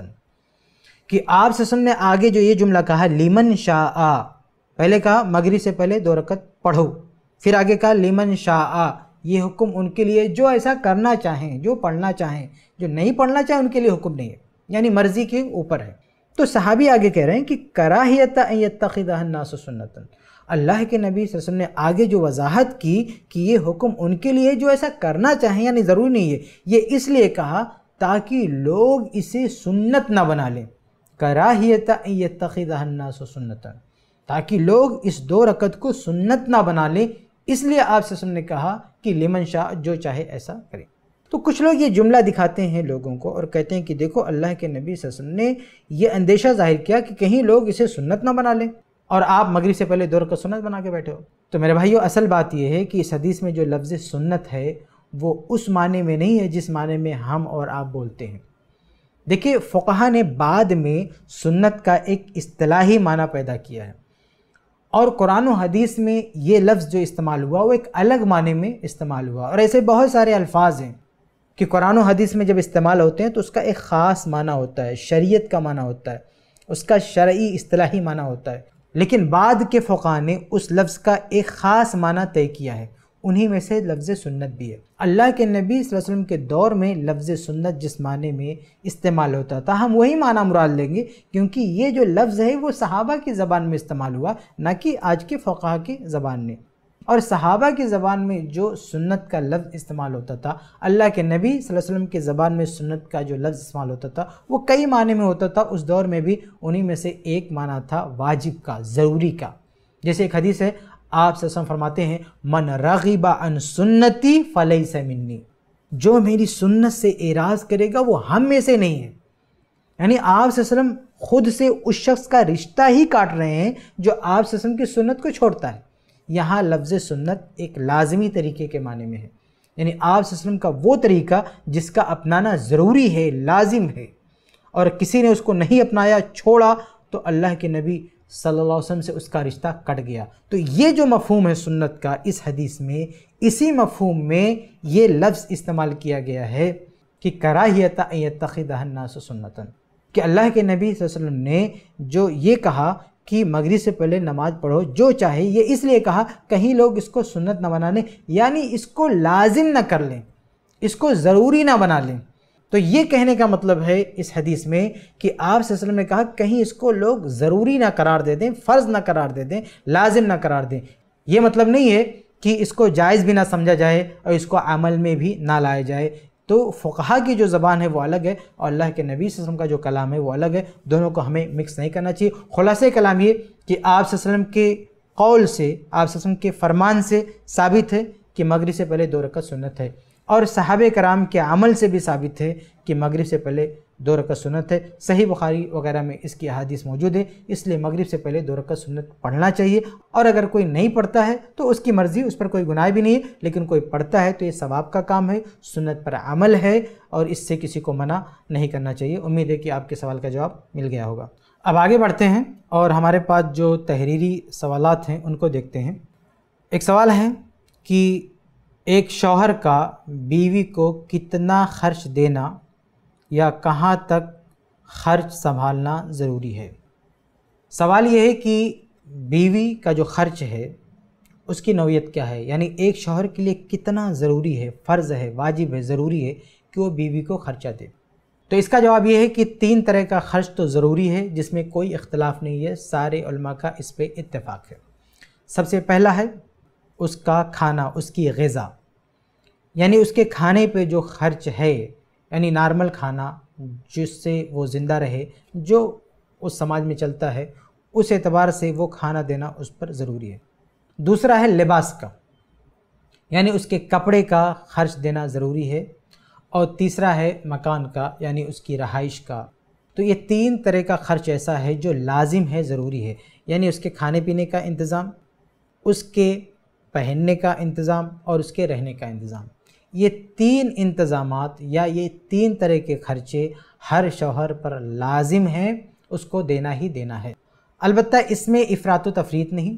Speaker 1: کہ آپ صلی اللہ علیہ وسلم نے آگے جو یہ جملہ کہا لیمن شاء، پہلے کہا مغرب سے پہلے 2 رکعت پڑھو، پھر آگے کہا لیمن شاء، یہ حکم ان کے لیے جو ایسا کرنا چاہیں، جو پڑھنا چاہیں. جو نہیں پڑھنا چاہیں ان کے لیے حکم نہیں ہے، یعنی مرضی کے اوپر ہے. تو صحابی آگے کہہ رہے ہیں کہ کراہیت ان یتخذها الناس سنتا، اللہ کے نبی صلی اللہ علیہ وسلم نے آگے جو وضاحت کی کہ یہ حکم ان کے لیے جو ایسا کرنا چاہیں، یعنی ضروری نہیں ہے، یہ اس لیے کہا تاکہ لوگ اسے سنت نہ بنا لیں. کراہیت ان یتخذها الناس سنتا، تاکہ لوگ اس 2 رکعت کو سنت نہ بنا لیں. اس لیے آپ صلی اللہ علیہ وسلم نے کہا کہ لمن شاء، جو چاہے ایسا کرے. تو کچھ لوگ یہ جملہ دکھاتے ہیں لوگوں کو اور کہتے ہیں کہ دیکھو اللہ کے نبی صلی اللہ علیہ وسلم نے یہ اندیشہ ظاہر کیا کہ کہیں لوگ اسے سنت نہ بنا لیں، اور آپ مغرب سے پہلے 2 رکعت سنت بنا کے بیٹھے ہو. تو میرے بھائیو، اصل بات یہ ہے کہ اس حدیث میں جو لفظ سنت ہے وہ اس معنی میں نہیں ہے جس معنی میں ہم اور آپ بولتے ہیں. دیکھیے، فقہا نے بعد میں سنت کا ایک اصطلاحی معنی پیدا کیا ہے، اور قرآن و حدیث میں یہ لفظ جو استعمال ہوا وہ ایک الگ معنی میں استعمال ہوا. اور ایسے بہت سارے الفاظ ہیں کہ قرآن و حدیث میں جب استعمال ہوتے ہیں تو اس کا ایک خاص معنی ہوتا ہے، شریعت کا معنی ہوتا ہے، اس کا شرعی اصطلاحی معنی ہوتا ہے. لیکن بعد کے فقہا نے اس لفظ کا ایک خاص معنی طے کیا ہے، انہی میں سے لفظ سنت بھی ہے. اللہ کے نبی صلی اللہ علیہ وسلم کے دور میں لفظ سنت جس معنی میں استعمال ہوتا تھا ہم وہی معنی مراد لیں گے، کیونکہ یہ جو لفظ ہے وہ صحابہ کی زبان میں استعمال ہوا، نہ کہ آج کے فقہا کی زبان میں. اور صحابہ کی زبان میں جو سنت کا لفظ استعمال ہوتا تھا، اللہ کے نبی صلی اللہ علیہ وسلم کی زبان میں سنت کا جو لفظ استعمال ہوتا تھا وہ کئی معنی میں ہوتا تھا. اس دور میں بھی انہی میں سے ایک معنی تھا واجب کا، ضروری کا. جیسے ایک حدیث ہے، آپ صلی اللہ علیہ وسلم فرماتے ہیں من رغب عن سنتی فلیس منی، جو میری سنت سے اعراض کرے گا وہ ہم میں سے نہیں ہے. یعنی آپ صلی اللہ علیہ وسلم خود سے اس شخص کا رشتہ ہی کاٹ رہے ہیں جو آپ صلی اللہ علیہ وسلم کی سنت کو چھوڑتا ہے. یہاں لفظ سنت ایک لازمی طریقے کے معنی میں ہے، یعنی آپ صلی اللہ علیہ وسلم کا وہ طریقہ جس کا اپنانا ضروری ہے، لازم ہے، اور کسی نے اس کو نہیں اپنایا، چھوڑا، تو اللہ کے نبی صلی اللہ علیہ وسلم سے اس کا رشتہ کٹ گیا. تو یہ جو مفہوم ہے سنت کا اس حدیث میں، اسی مفہوم میں یہ لفظ استعمال کیا گیا ہے کہ کراہیت ان یتخذها الناس سنتا، کہ اللہ کے نبی صلی اللہ علیہ وسلم نے جو یہ کہا کہ مغرب سے پہلے نماز پڑھو جو چاہے، یہ اس لیے کہا کہیں لوگ اس کو سنت نہ بنا لیں، یعنی اس کو لازم نہ کر لیں، اس کو ضروری نہ بنا لیں. تو یہ کہنے کا مطلب ہے اس حدیث میں کہ آپ صلی اللہ علیہ وسلم نے کہا کہیں اس کو لوگ ضروری نہ قرار دے دیں، فرض نہ قرار دے دیں، لازم نہ قرار دیں. یہ مطلب نہیں ہے کہ اس کو جائز بھی نہ سمجھا جائے اور اس کو عمل میں بھی نہ لائے جائے. تو فقہا کی جو زبان ہے وہ الگ ہے اور اللہ کے نبی صلی اللہ علیہ وسلم کا جو کلام ہے وہ الگ ہے، دونوں کو ہمیں مکس نہیں کرنا چاہیے. خلاصہ کلام یہ کہ آپ صلی اللہ علیہ وسلم کے قول سے، آپ صلی اللہ علیہ وسلم کے فرمان سے ثابت ہے کہ مغرب سے پہلے 2 رکعت سنت ہے، اور صحابہ کرام کے عمل سے بھی ثابت ہے کہ مغرب سے پہلے 2 رکعت سنت ہے. صحیح بخاری وغیرہ میں اس کی احادیث موجود ہے، اس لیے مغرب سے پہلے 2 رکعت سنت پڑھنا چاہیے. اور اگر کوئی نہیں پڑھتا ہے تو اس کی مرضی، اس پر کوئی گناہ بھی نہیں ہے، لیکن کوئی پڑھتا ہے تو یہ ثواب کا کام ہے، سنت پر عمل ہے، اور اس سے کسی کو منع نہیں کرنا چاہیے. امید ہے کہ آپ کے سوال کا جواب مل گیا ہوگا. اب آگے بڑھتے ہیں اور ہمارے پاس جو تحریری سوالات ہیں ان کو دیکھتے ہیں. ایک سوال ہے کہ ایک شوہر کا بیوی کو کتنا خرچ دینا یا کہاں تک خرچ سنبھالنا ضروری ہے. سوال یہ ہے کہ بیوی کا جو خرچ ہے اس کی نوعیت کیا ہے، یعنی ایک شوہر کے لیے کتنا ضروری ہے، فرض ہے، واجب ہے، ضروری ہے کہ وہ بیوی کو خرچہ دے. تو اس کا جواب یہ ہے کہ 3 طرح کا خرچ تو ضروری ہے جس میں کوئی اختلاف نہیں ہے، سارے علماء کا اس پہ اتفاق ہے. سب سے پہلا ہے اس کا کھانا، اس کی غذا، یعنی اس کے کھانے پہ جو خرچ ہے، یعنی نارمل کھانا جس سے وہ زندہ رہے، جو اس سماج میں چلتا ہے، اس اعتبار سے وہ کھانا دینا اس پر ضروری ہے. دوسرا ہے لباس کا، یعنی اس کے کپڑے کا خرچ دینا ضروری ہے. اور تیسرا ہے مکان کا، یعنی اس کی رہائش کا. تو یہ 3 طرح کا خرچ ایسا ہے جو لازم ہے، ضروری ہے، یعنی اس کے کھانے پینے کا انتظام، اس کے پہننے کا انتظام اور اس کے رہنے کا انتظام. یہ 3 انتظامات یا یہ 3 طرح کے خرچے ہر شوہر پر لازم ہیں، اس کو دینا ہی دینا ہے. البتہ اس میں افراط و تفریط نہیں،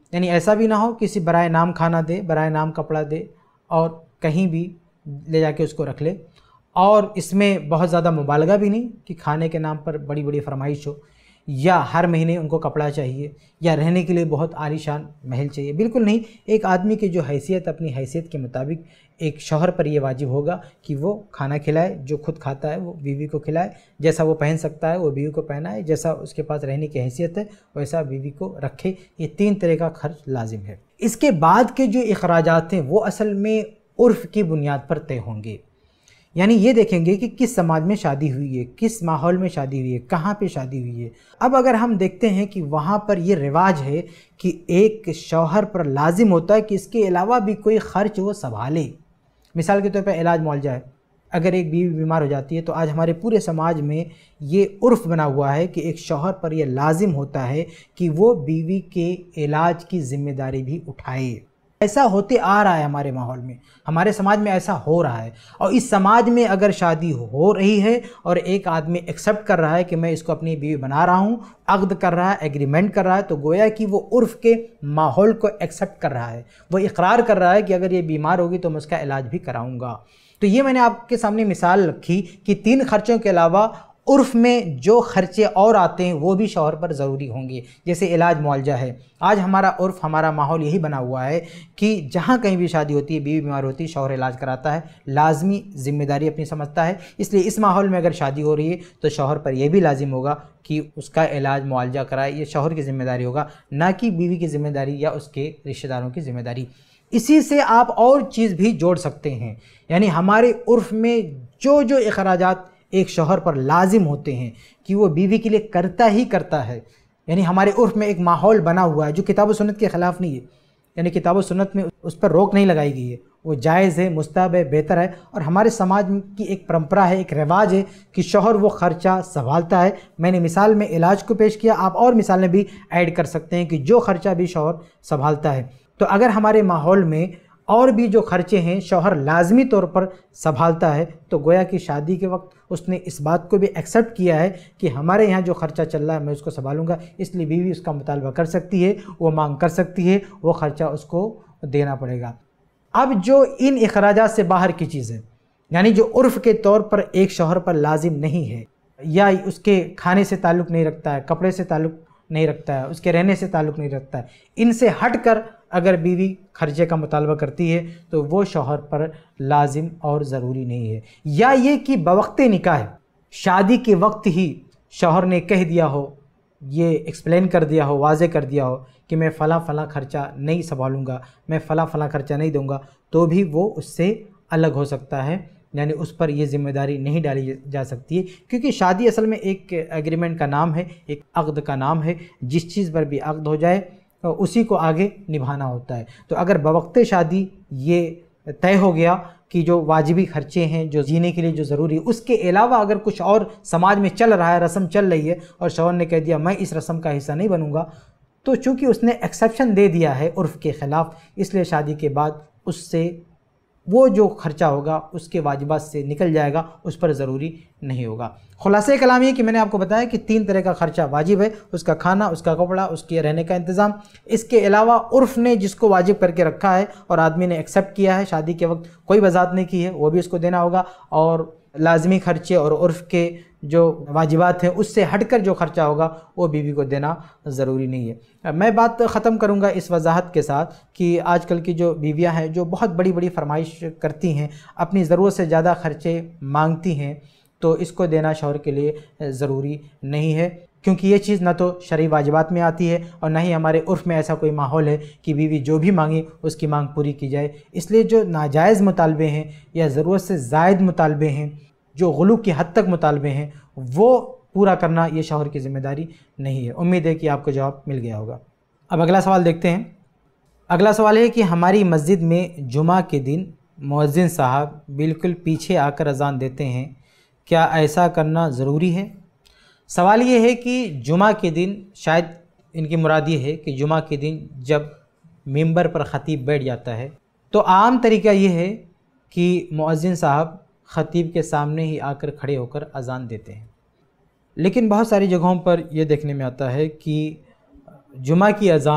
Speaker 1: یعنی ایسا بھی نہ ہو کسی برائے نام کھانا دے، برائے نام کپڑا دے اور کہیں بھی لے جا کے اس کو رکھ لے، اور اس میں بہت زیادہ مبالغہ بھی نہیں کہ کھانے کے نام پر بڑی بڑی فرمائش ہو، یا ہر مہینے ان کو کپڑا چاہیے، یا رہنے کے لیے بہت عالی شان محل چاہیے، بالکل نہیں۔ ایک آدمی کی جو حیثیت، اپنی حیثیت کے مطابق ایک شوہر پر یہ واجب ہوگا کہ وہ کھانا کھلائے، جو خود کھاتا ہے وہ بیوی کو کھلائے، جیسا وہ پہن سکتا ہے وہ بیوی کو پہنائے، جیسا اس کے پاس رہنے کی حیثیت ہے ویسا بیوی کو رکھے۔ یہ 3 طرح کا خرچ لازم ہے۔ اس کے بعد کے جو اخراجات ہیں وہ اصل میں عرف کی بنیاد پر طے ہوں گے، یعنی یہ دیکھیں گے کہ کس سماج میں شادی ہوئی ہے، کس ماحول میں شادی ہوئی ہے، کہاں پہ شادی ہوئی ہے۔ اب اگر ہم دیکھتے ہیں کہ وہاں پر یہ رواج ہے کہ ایک شوہر پر لازم ہوتا ہے کہ اس کے علاوہ بھی کوئی خرچ وہ سنبھالے، مثال کے طور پہ علاج معالجہ ہے، اگر ایک بیوی بیمار ہو جاتی ہے تو آج ہمارے پورے سماج میں یہ عرف بنا ہوا ہے کہ ایک شوہر پر یہ لازم ہوتا ہے کہ وہ بیوی کے علاج کی ذمہ داری بھی اٹھائے۔ ایسا ہوتے آ رہا ہے ہمارے ماحول میں، ہمارے سماج میں ایسا ہو رہا ہے، اور اس سماج میں اگر شادی ہو رہی ہے اور ایک آدمی ایکسیپٹ کر رہا ہے کہ میں اس کو اپنی بیوی بنا رہا ہوں، عقد کر رہا ہے، ایگریمنٹ کر رہا ہے، تو گویا کہ وہ عرف کے ماحول کو ایکسیپٹ کر رہا ہے، وہ اقرار کر رہا ہے کہ اگر یہ بیمار ہوگی تو میں اس کا علاج بھی کراؤں گا۔ تو یہ میں نے آپ کے سامنے مثال رکھی کہ 3 خرچوں کے علاوہ عرف میں جو خرچے اور آتے ہیں وہ بھی شوہر پر ضروری ہوں گے، جیسے علاج معالجہ ہے۔ آج ہمارا عرف، ہمارا ماحول یہی بنا ہوا ہے کہ جہاں کہیں بھی شادی ہوتی ہے، بیوی بیمار ہوتی ہے، شوہر علاج کراتا ہے، لازمی ذمہ داری اپنی سمجھتا ہے۔ اس لیے اس ماحول میں اگر شادی ہو رہی ہے تو شوہر پر یہ بھی لازم ہوگا کہ اس کا علاج معالجہ کرائے، یہ شوہر کی ذمہ داری ہوگا، نہ کہ بیوی کی ذمہ داری یا اس کے رشتہ داروں کی ذمہ داری۔ اسی سے آپ اور چیز بھی جوڑ سکتے ہیں، یعنی ہمارے عرف میں جو اخراجات ایک شوہر پر لازم ہوتے ہیں کہ وہ بیوی کے لیے کرتا ہی کرتا ہے، یعنی ہمارے عرف میں ایک ماحول بنا ہوا ہے جو کتاب و سنت کے خلاف نہیں ہے، یعنی کتاب و سنت میں اس پر روک نہیں لگائی گئی ہے، وہ جائز ہے، مستحب ہے، بہتر ہے، اور ہمارے سماج کی ایک پرمپرا ہے، ایک رواج ہے کہ شوہر وہ خرچہ سنبھالتا ہے۔ میں نے مثال میں علاج کو پیش کیا، آپ اور مثالیں بھی ایڈ کر سکتے ہیں کہ جو خرچہ بھی شوہر سنبھالتا ہے۔ تو اگر ہمارے ماحول میں اور بھی جو خرچے ہیں شوہر لازمی طور پر سنبھالتا ہے تو گویا کہ شادی کے وقت اس نے اس بات کو بھی ایکسیپٹ کیا ہے کہ ہمارے یہاں جو خرچہ چل رہا ہے میں اس کو سنبھالوں گا، اس لیے بیوی اس کا مطالبہ کر سکتی ہے، وہ مانگ کر سکتی ہے، وہ خرچہ اس کو دینا پڑے گا۔ اب جو ان اخراجات سے باہر کی چیز ہے، یعنی جو عرف کے طور پر ایک شوہر پر لازم نہیں ہے، یا اس کے کھانے سے تعلق نہیں رکھتا ہے، کپڑے سے تعلق نہیں رکھتا ہے، اس کے رہنے سے تعلق نہیں رکھتا ہے، ان سے ہٹ کر اگر بیوی خرچے کا مطالبہ کرتی ہے تو وہ شوہر پر لازم اور ضروری نہیں ہے۔ یا یہ کہ بوقت نکاح، شادی کے وقت ہی شوہر نے کہہ دیا ہو، یہ ایکسپلین کر دیا ہو، واضح کر دیا ہو کہ میں فلاں فلاں خرچہ نہیں سنبھالوں گا، میں فلاں فلاں خرچہ نہیں دوں گا، تو بھی وہ اس سے الگ ہو سکتا ہے، یعنی اس پر یہ ذمہ داری نہیں ڈالی جا سکتی ہے، کیونکہ شادی اصل میں ایک ایگریمنٹ کا نام ہے، ایک عقد کا نام ہے، جس چیز پر بھی عقد ہو جائے اسی کو آگے نبھانا ہوتا ہے۔ تو اگر بوقت شادی یہ طے ہو گیا کہ جو واجبی خرچے ہیں، جو جینے کے لیے جو ضروری ہے، اس کے علاوہ اگر کچھ اور سماج میں چل رہا ہے، رسم چل رہی ہے، اور شوہر نے کہہ دیا میں اس رسم کا حصہ نہیں بنوں گا، تو چونکہ اس نے ایکسیپشن دے دیا ہے عرف کے خلاف، اس لیے شادی کے بعد اس سے وہ جو خرچہ ہوگا اس کے واجبات سے نکل جائے گا، اس پر ضروری نہیں ہوگا۔ خلاصہ کلام یہ کہ میں نے آپ کو بتایا کہ 3 طرح کا خرچہ واجب ہے، اس کا کھانا، اس کا کپڑا، اس کے رہنے کا انتظام۔ اس کے علاوہ عرف نے جس کو واجب کر کے رکھا ہے اور آدمی نے ایکسیپٹ کیا ہے، شادی کے وقت کوئی وضاحت نہیں کی ہے، وہ بھی اس کو دینا ہوگا، اور لازمی خرچے اور عرف کے جو واجبات ہیں اس سے ہٹ کر جو خرچہ ہوگا وہ بیوی کو دینا ضروری نہیں ہے۔ میں بات ختم کروں گا اس وضاحت کے ساتھ کہ آج کل کی جو بیویاں ہیں جو بہت بڑی بڑی فرمائش کرتی ہیں، اپنی ضرورت سے زیادہ خرچے مانگتی ہیں، تو اس کو دینا شوہر کے لیے ضروری نہیں ہے، کیونکہ یہ چیز نہ تو شرعی واجبات میں آتی ہے اور نہ ہی ہمارے عرف میں ایسا کوئی ماحول ہے کہ بیوی جو بھی مانگے اس کی مانگ پوری کی جائے۔ اس لیے جو ناجائز مطالبے ہیں یا ضرورت سے زائد مطالبے ہیں، جو غلو کی حد تک مطالبے ہیں، وہ پورا کرنا یہ شوہر کی ذمہ داری نہیں ہے۔ امید ہے کہ آپ کو جواب مل گیا ہوگا۔ اب اگلا سوال دیکھتے ہیں۔ اگلا سوال ہے کہ ہماری مسجد میں جمعہ کے دن مؤذن صاحب بالکل پیچھے آ کر اذان دیتے ہیں، کیا ایسا کرنا ضروری ہے؟ سوال یہ ہے کہ جمعہ کے دن، شاید ان کی مراد یہ ہے کہ جمعہ کے دن جب ممبر پر خطیب بیٹھ جاتا ہے تو عام طریقہ یہ ہے کہ مؤذن صاحب خطیب کے سامنے ہی آ کر کھڑے ہو کر اذان دیتے ہیں، لیکن بہت ساری جگہوں پر یہ دیکھنے میں آتا ہے کہ جمعہ کی اذان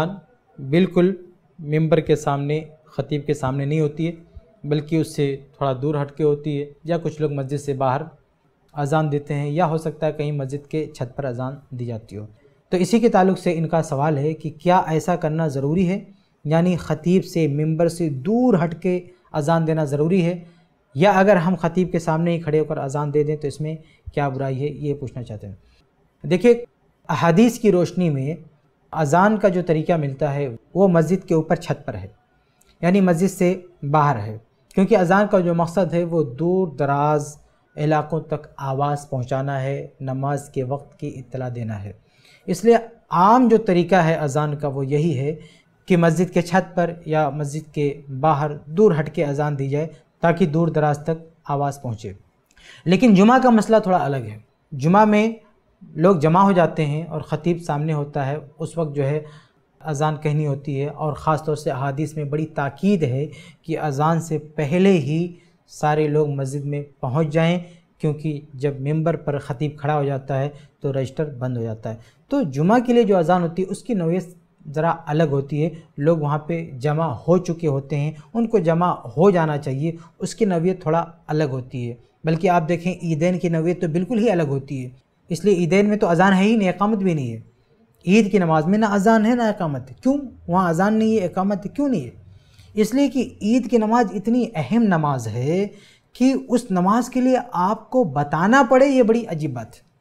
Speaker 1: بالکل ممبر کے سامنے خطیب کے سامنے نہیں ہوتی ہے، بلکہ اس سے تھوڑا دور ہٹ کے ہوتی ہے، یا کچھ لوگ مسجد سے باہر اذان دیتے ہیں، یا ہو سکتا ہے کہیں مسجد کے چھت پر اذان دی جاتی ہو۔ تو اسی کے تعلق سے ان کا سوال ہے کہ کیا ایسا کرنا ضروری ہے، یعنی خطیب سے ممبر سے دور ہٹ کے اذان دینا ضروری ہے، یا اگر ہم خطیب کے سامنے ہی کھڑے ہو کر اذان دے دیں تو اس میں کیا برائی ہے، یہ پوچھنا چاہتے ہیں۔ دیکھیے، احادیث کی روشنی میں اذان کا جو طریقہ ملتا ہے وہ مسجد کے اوپر چھت پر ہے، یعنی مسجد سے باہر ہے، کیونکہ اذان کا جو مقصد ہے وہ دور دراز علاقوں تک آواز پہنچانا ہے، نماز کے وقت کی اطلاع دینا ہے۔ اس لیے عام جو طریقہ ہے اذان کا وہ یہی ہے کہ مسجد کے چھت پر یا مسجد کے باہر دور ہٹ کے اذان دی جائے تاکہ دور دراز تک آواز پہنچے۔ لیکن جمعہ کا مسئلہ تھوڑا الگ ہے۔ جمعہ میں لوگ جمع ہو جاتے ہیں اور خطیب سامنے ہوتا ہے، اس وقت جو ہے اذان کہنی ہوتی ہے، اور خاص طور سے احادیث میں بڑی تاکید ہے کہ اذان سے پہلے ہی سارے لوگ مسجد میں پہنچ جائیں، کیونکہ جب ممبر پر خطیب کھڑا ہو جاتا ہے تو رجسٹر بند ہو جاتا ہے۔ تو جمعہ کے لیے جو اذان ہوتی ہے اس کی نوعیت ذرا الگ ہوتی ہے، لوگ وہاں پہ جمع ہو چکے ہوتے ہیں، ان کو جمع ہو جانا چاہیے، اس کی نوعیت تھوڑا الگ ہوتی ہے۔ بلکہ آپ دیکھیں عیدین کی نوعیت تو بالکل ہی الگ ہوتی ہے، اس لیے عیدین میں تو اذان ہے ہی نہیں، اقامت بھی نہیں ہے۔ عید کی نماز میں نہ اذان ہے نہ اقامت ہے، کیوں؟ وہاں اذان نہیں ہے، اقامت کیوں نہیں ہے؟ اس لیے کہ عید کی نماز اتنی اہم نماز ہے کہ اس نماز کے لیے آپ کو بتانا پڑے، یہ بڑی عجیب بات ہے۔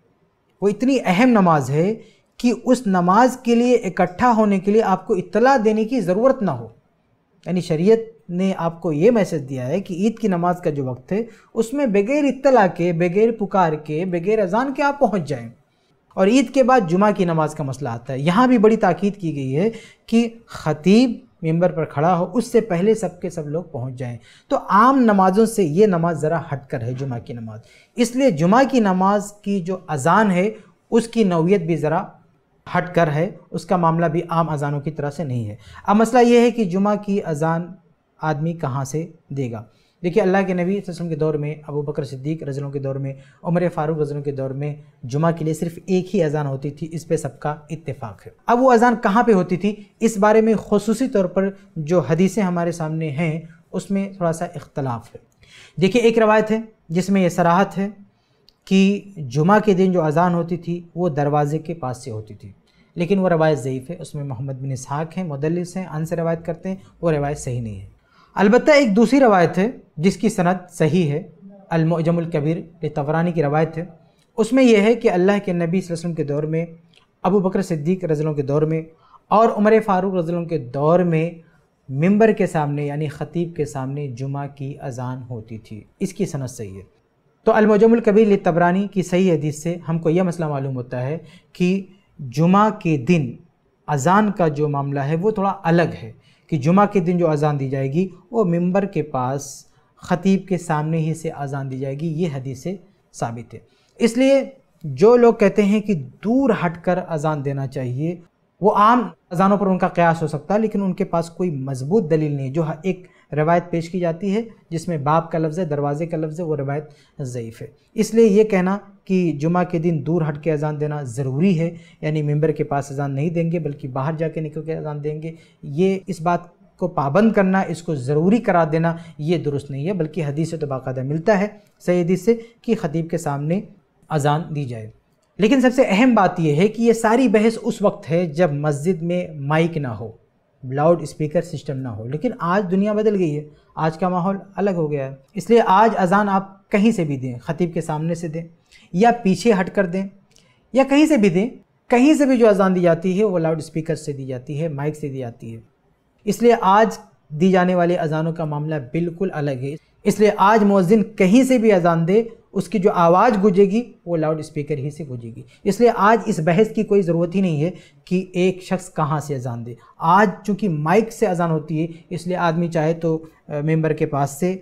Speaker 1: وہ اتنی اہم نماز ہے کہ اس نماز کے لیے اکٹھا ہونے کے لیے آپ کو اطلاع دینے کی ضرورت نہ ہو، یعنی شریعت نے آپ کو یہ میسج دیا ہے کہ عید کی نماز کا جو وقت ہے اس میں بغیر اطلاع کے، بغیر پکار کے، بغیر اذان کے آپ پہنچ جائیں۔ اور عید کے بعد جمعہ کی نماز کا مسئلہ آتا ہے، یہاں بھی بڑی تاکید کی گئی ہے کہ خطیب ممبر پر کھڑا ہو، اس سے پہلے سب کے سب لوگ پہنچ جائیں۔ تو عام نمازوں سے یہ نماز ذرا ہٹ کر ہے جمعہ کی نماز، اس لیے جمعہ کی نماز کی جو اذان ہے اس کی نوعیت بھی ذرا ہٹ کر ہے، اس کا معاملہ بھی عام اذانوں کی طرح سے نہیں ہے۔ اب مسئلہ یہ ہے کہ جمعہ کی اذان آدمی کہاں سے دے گا؟ دیکھیے، اللہ کے نبی صلی اللہ علیہ وسلم کے دور میں، ابو بکر صدیق رضی اللہ عنہ کے دور میں، عمر فاروق رضی اللہ عنہ کے دور میں جمعہ کے لیے صرف ایک ہی اذان ہوتی تھی، اس پہ سب کا اتفاق ہے۔ اب وہ اذان کہاں پہ ہوتی تھی، اس بارے میں خصوصی طور پر جو حدیثیں ہمارے سامنے ہیں اس میں تھوڑا سا اختلاف ہے۔ دیکھیے، ایک روایت ہے جس میں یہ صراحت ہے کہ جمعہ کے دن جو اذان ہوتی تھی وہ دروازے کے پاس سے ہوتی تھی، لیکن وہ روایت ضعیف ہے، اس میں محمد بن اسحاق ہیں، مدلس ہیں، ان سے روایت کرتے ہیں، وہ روایت صحیح نہیں ہے۔ البتہ ایک دوسری روایت ہے جس کی سند صحیح ہے، المعجم الکبیر طبرانی کی روایت ہے، اس میں یہ ہے کہ اللہ کے نبی صلی اللہ علیہ وسلم کے دور میں، ابو بکر صدیق رضی اللہ عنہ کے دور میں اور عمر فاروق رضی اللہ عنہ کے دور میں ممبر کے سامنے یعنی خطیب کے سامنے جمعہ کی اذان ہوتی تھی، اس کی سند صحیح ہے۔ تو المعجم الکبیر طبرانی کی صحیح حدیث سے ہم کو یہ مسئلہ معلوم ہوتا ہے کہ جمعہ کے دن اذان کا جو معاملہ ہے وہ تھوڑا الگ ہے، کہ جمعہ کے دن جو اذان دی جائے گی وہ ممبر کے پاس خطیب کے سامنے ہی سے اذان دی جائے گی، یہ حدیث سے ثابت ہے۔ اس لیے جو لوگ کہتے ہیں کہ دور ہٹ کر اذان دینا چاہیے، وہ عام اذانوں پر ان کا قیاس ہو سکتا ہے، لیکن ان کے پاس کوئی مضبوط دلیل نہیں ہے۔ جو ایک روایت پیش کی جاتی ہے جس میں باب کا لفظ ہے، دروازے کا لفظ ہے، وہ روایت ضعیف ہے۔ اس لیے یہ کہنا کہ جمعہ کے دن دور ہٹ کے اذان دینا ضروری ہے، یعنی ممبر کے پاس اذان نہیں دیں گے بلکح باہر جا کے نکل کے اذان دیں گے، یہ اس بات کو پابند کرنا، اس کو ضروری قرار دینا، یہ درست نہیں ہے، بلکہ حدیث سے تو باقاعدہ ملتا ہے، صحیح حدیث سے، کہ خطیب کے سامنے اذان دی جائے۔ لیکن سب سے اہم بات یہ ہے کہ یہ ساری بحث اس وقت ہے جب مسجد میں مائک نہ ہو، لاؤڈ اسپیکر سسٹم نہ ہو، لیکن آج دنیا بدل گئی ہے، آج کا ماحول الگ ہو گیا ہے، اس لیے آج اذان آپ کہیں سے بھی دیں، خطیب کے سامنے سے دیں یا پیچھے ہٹ کر دیں یا کہیں سے بھی دیں، کہیں سے بھی جو اذان دی جاتی ہے وہ لاؤڈ اسپیکر سے دی جاتی ہے، مائک سے دی جاتی ہے۔ اس لیے آج دی جانے والے اذانوں کا معاملہ بالکل الگ ہے، اس لیے آج مؤذن کہیں سے بھی اذان دے، اس کی جو آواز گونجے گی وہ لاؤڈ اسپیکر ہی سے گونجے گی۔ اس لیے آج اس بحث کی کوئی ضرورت ہی نہیں ہے کہ ایک شخص کہاں سے اذان دے، آج چونکہ مائک سے اذان ہوتی ہے اس لیے آدمی چاہے تو ممبر کے پاس سے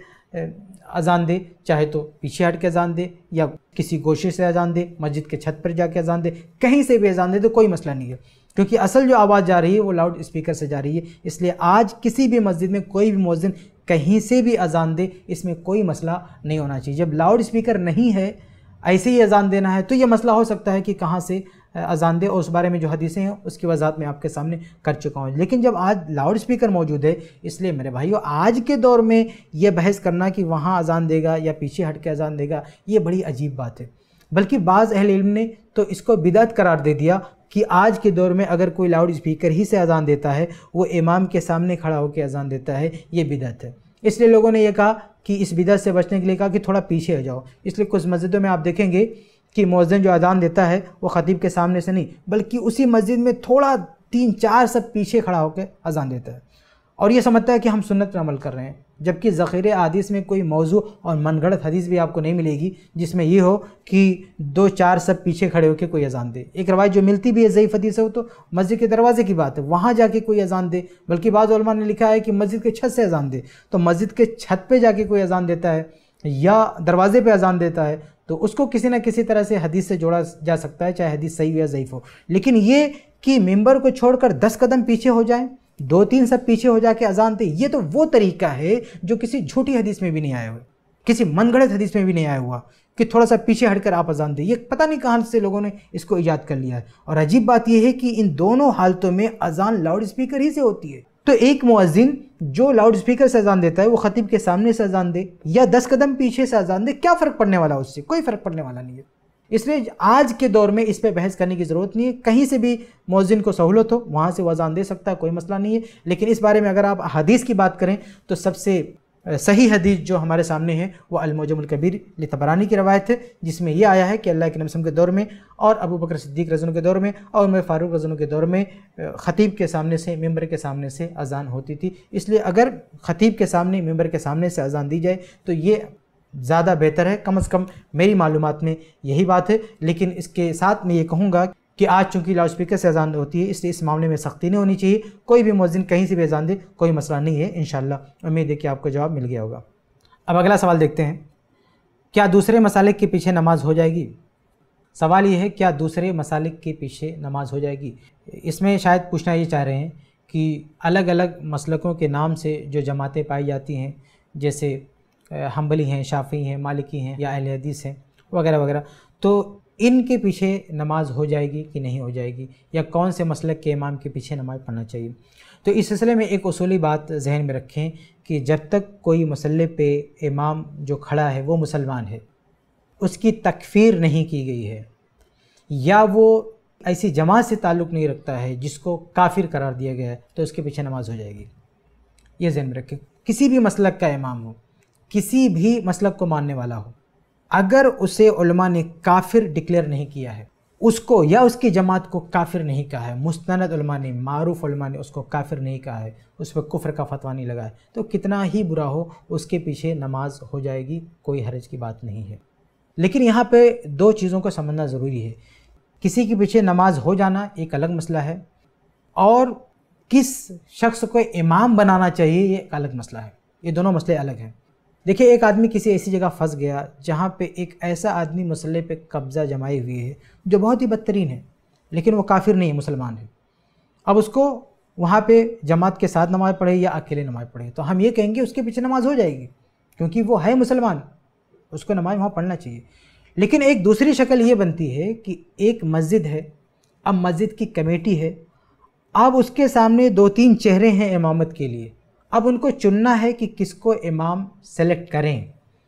Speaker 1: اذان دے، چاہے تو پیچھے ہٹ کے اذان دے یا کسی گوشے سے اذان دے، مسجد کے چھت پر جا کے اذان دے، کہیں سے بھی اذان دے تو کوئی مسئلہ نہیں ہے، کیونکہ اصل جو آواز جا رہی ہے وہ لاؤڈ اسپیکر سے جا رہی ہے۔ اس لیے آج کسی بھی مسجد میں کوئی بھی مؤذن کہیں سے بھی اذان دے، اس میں کوئی مسئلہ نہیں ہونا چاہیے۔ جب لاؤڈ اسپیکر نہیں ہے، ایسے ہی اذان دینا ہے تو یہ مسئلہ ہو سکتا ہے کہ کہاں سے اذان دے، اور اس بارے میں جو حدیثیں ہیں اس کی وضاحت میں آپ کے سامنے کر چکا ہوں۔ لیکن جب آج لاؤڈ اسپیکر موجود ہے، اس لیے میرے بھائیو آج کے دور میں یہ بحث کرنا کہ وہاں اذان دے گا یا پیچھے ہٹ کے اذان دے گا، یہ بڑی عجیب بات ہے۔ بلکہ بعض اہل علم نے تو اس کو بدعت قرار دے دیا کہ آج کے دور میں اگر کوئی لاؤڈ اسپیکر ہی سے اذان دیتا ہے، وہ امام کے سامنے کھڑا ہو کے اذان دیتا ہے، یہ بدعت ہے۔ اس لیے لوگوں نے یہ کہا کہ اس بدعت سے بچنے کے لیے کہا کہ تھوڑا پیچھے ہو جاؤ۔ اس لیے کچھ مسجدوں میں آپ دیکھیں گے کہ مؤذن جو اذان دیتا ہے وہ خطیب کے سامنے سے نہیں، بلکہ اسی مسجد میں تھوڑا 3-4 سب پیچھے کھڑا ہو کے اذان دیتا ہے، اور یہ سمجھتا ہے کہ ہم سنت پر عمل کر رہے ہیں، جبکہ ذخیرہ احادیث میں کوئی موضوع اور من گھڑت حدیث بھی آپ کو نہیں ملے گی جس میں یہ ہو کہ 2-4 سب پیچھے کھڑے ہو کے کوئی اذان دے۔ ایک روایت جو ملتی بھی ہے ضعیف حدیث ہے، وہ تو مسجد کے دروازے کی بات ہے، وہاں جا کے کوئی اذان دے، بلکہ بعض علماء نے لکھا ہے کہ مسجد کے چھت سے اذان دے۔ تو مسجد کے چھت پہ جا کے کوئی اذان دیتا ہے یا دروازے پہ اذان دیتا ہے تو اس کو کسی نہ کسی طرح سے حدیث سے جوڑا جا سکتا ہے، چاہے حدیث صحیح ہو یا ضعیف ہو۔ لیکن یہ کہ ممبر کو چھوڑ کر 10 قدم پیچھے ہو جائیں، 2-3 سب پیچھے ہو جا کے اذان دے، یہ تو وہ طریقہ ہے جو کسی جھوٹی حدیث میں بھی نہیں آیا ہوا، کسی من گھڑت حدیث میں بھی نہیں آیا ہوا کہ تھوڑا سا پیچھے ہٹ کر آپ اذان دیں۔ یہ پتہ نہیں کہاں سے لوگوں نے اس کو ایجاد کر لیا ہے۔ اور عجیب بات یہ ہے کہ ان دونوں حالتوں میں اذان لاؤڈ اسپیکر ہی سے ہوتی ہے۔ تو ایک مؤذن جو لاؤڈ اسپیکر سے اذان دیتا ہے وہ خطیب کے سامنے سے اذان دے یا 10 قدم پیچھے سے اذان دے، کیا فرق پڑنے والا اس سے؟ کوئی فرق پڑنے والا نہیں ہے۔ اس لیے آج کے دور میں اس پہ بحث کرنے کی ضرورت نہیں ہے، کہیں سے بھی مؤذن کو سہولت ہو وہاں سے وہ اذان دے سکتا ہے، کوئی مسئلہ نہیں ہے۔ لیکن اس بارے میں اگر آپ حدیث کی بات کریں تو سب سے صحیح حدیث جو ہمارے سامنے ہے وہ المعجم الکبیر لطبرانی کی روایت ہے، جس میں یہ آیا ہے کہ اللہ کے نبی صلی اللہ علیہ وسلم کے دور میں اور ابو بکر صدیق رضی اللہ عنہ کے دور میں اور عمر فاروق رضی اللہ عنہ کے دور میں خطیب کے سامنے سے، ممبر کے سامنے سے اذان ہوتی تھی۔ اس لیے اگر خطیب کے سامنے، ممبر کے سامنے سے اذان دی جائے تو یہ زیادہ بہتر ہے، کم از کم میری معلومات میں یہی بات ہے۔ لیکن اس کے ساتھ میں یہ کہوں گا کہ آج چونکہ لاؤڈ اسپیکر سے اذان ہوتی ہے، اس لیے اس معاملے میں سختی نہیں ہونی چاہیے۔ کوئی بھی مؤذن کہیں سے بھی اذان دے، کوئی مسئلہ نہیں ہے، انشاءاللہ امید ہے کہ آپ کو جواب مل گیا ہوگا۔ اب اگلا سوال دیکھتے ہیں، کیا دوسرے مسالک کے پیچھے نماز ہو جائے گی؟ سوال یہ ہے کیا دوسرے مسالک کے پیچھے نماز ہو جائے گی؟ اس میں شاید پوچھنا یہ چاہ رہے ہیں کہ الگ الگ مسلکوں کے نام سے جو جماعتیں پائی جاتی ہیں، جیسے حنبلی ہیں، شافعی ہیں، مالکی ہیں یا اہل حدیث ہیں وغیرہ وغیرہ، تو ان کے پیچھے نماز ہو جائے گی کہ نہیں ہو جائے گی، یا کون سے مسلک کے امام کے پیچھے نماز پڑھنا چاہیے؟ تو اس سلسلے میں ایک اصولی بات ذہن میں رکھیں کہ جب تک کوئی مسئلے پہ امام جو کھڑا ہے وہ مسلمان ہے، اس کی تکفیر نہیں کی گئی ہے، یا وہ ایسی جماعت سے تعلق نہیں رکھتا ہے جس کو کافر قرار دیا گیا ہے، تو اس کے پیچھے نماز ہو جائے گی۔ یہ ذہن میں رکھیں، کسی بھی مسلک کا امام ہو، کسی بھی مسلک کو ماننے والا ہو، اگر اسے علماء نے کافر ڈکلیئر نہیں کیا ہے، اس کو یا اس کی جماعت کو کافر نہیں کہا ہے، مستند علماء نے، معروف علماء نے اس کو کافر نہیں کہا ہے، اس پہ کفر کا فتویٰ نہیں لگا ہے، تو کتنا ہی برا ہو اس کے پیچھے نماز ہو جائے گی، کوئی حرج کی بات نہیں ہے۔ لیکن یہاں پہ 2 چیزوں کو سمجھنا ضروری ہے، کسی کے پیچھے نماز ہو جانا ایک الگ مسئلہ ہے، اور کس شخص کو امام بنانا چاہیے یہ ایک الگ مسئلہ ہے، یہ دونوں مسئلے الگ ہیں۔ دیکھیں، ایک آدمی کسی ایسی جگہ پھنس گیا جہاں پہ ایک ایسا آدمی مسئلے پہ قبضہ جمائے ہوئی ہے جو بہت ہی بدترین ہے، لیکن وہ کافر نہیں ہے، مسلمان ہے۔ اب اس کو وہاں پہ جماعت کے ساتھ نماز پڑھے یا اکیلے نماز پڑھے، تو ہم یہ کہیں گے اس کے پیچھے نماز ہو جائے گی، کیونکہ وہ ہے مسلمان، اس کو نماز وہاں پڑھنا چاہیے۔ لیکن ایک دوسری شکل یہ بنتی ہے کہ ایک مسجد ہے، اب مسجد کی کمیٹی ہے، اب اس کے سامنے 2-3 چہرے ہیں امامت کے لیے، اب ان کو چننا ہے کہ کس کو امام سلیکٹ کریں۔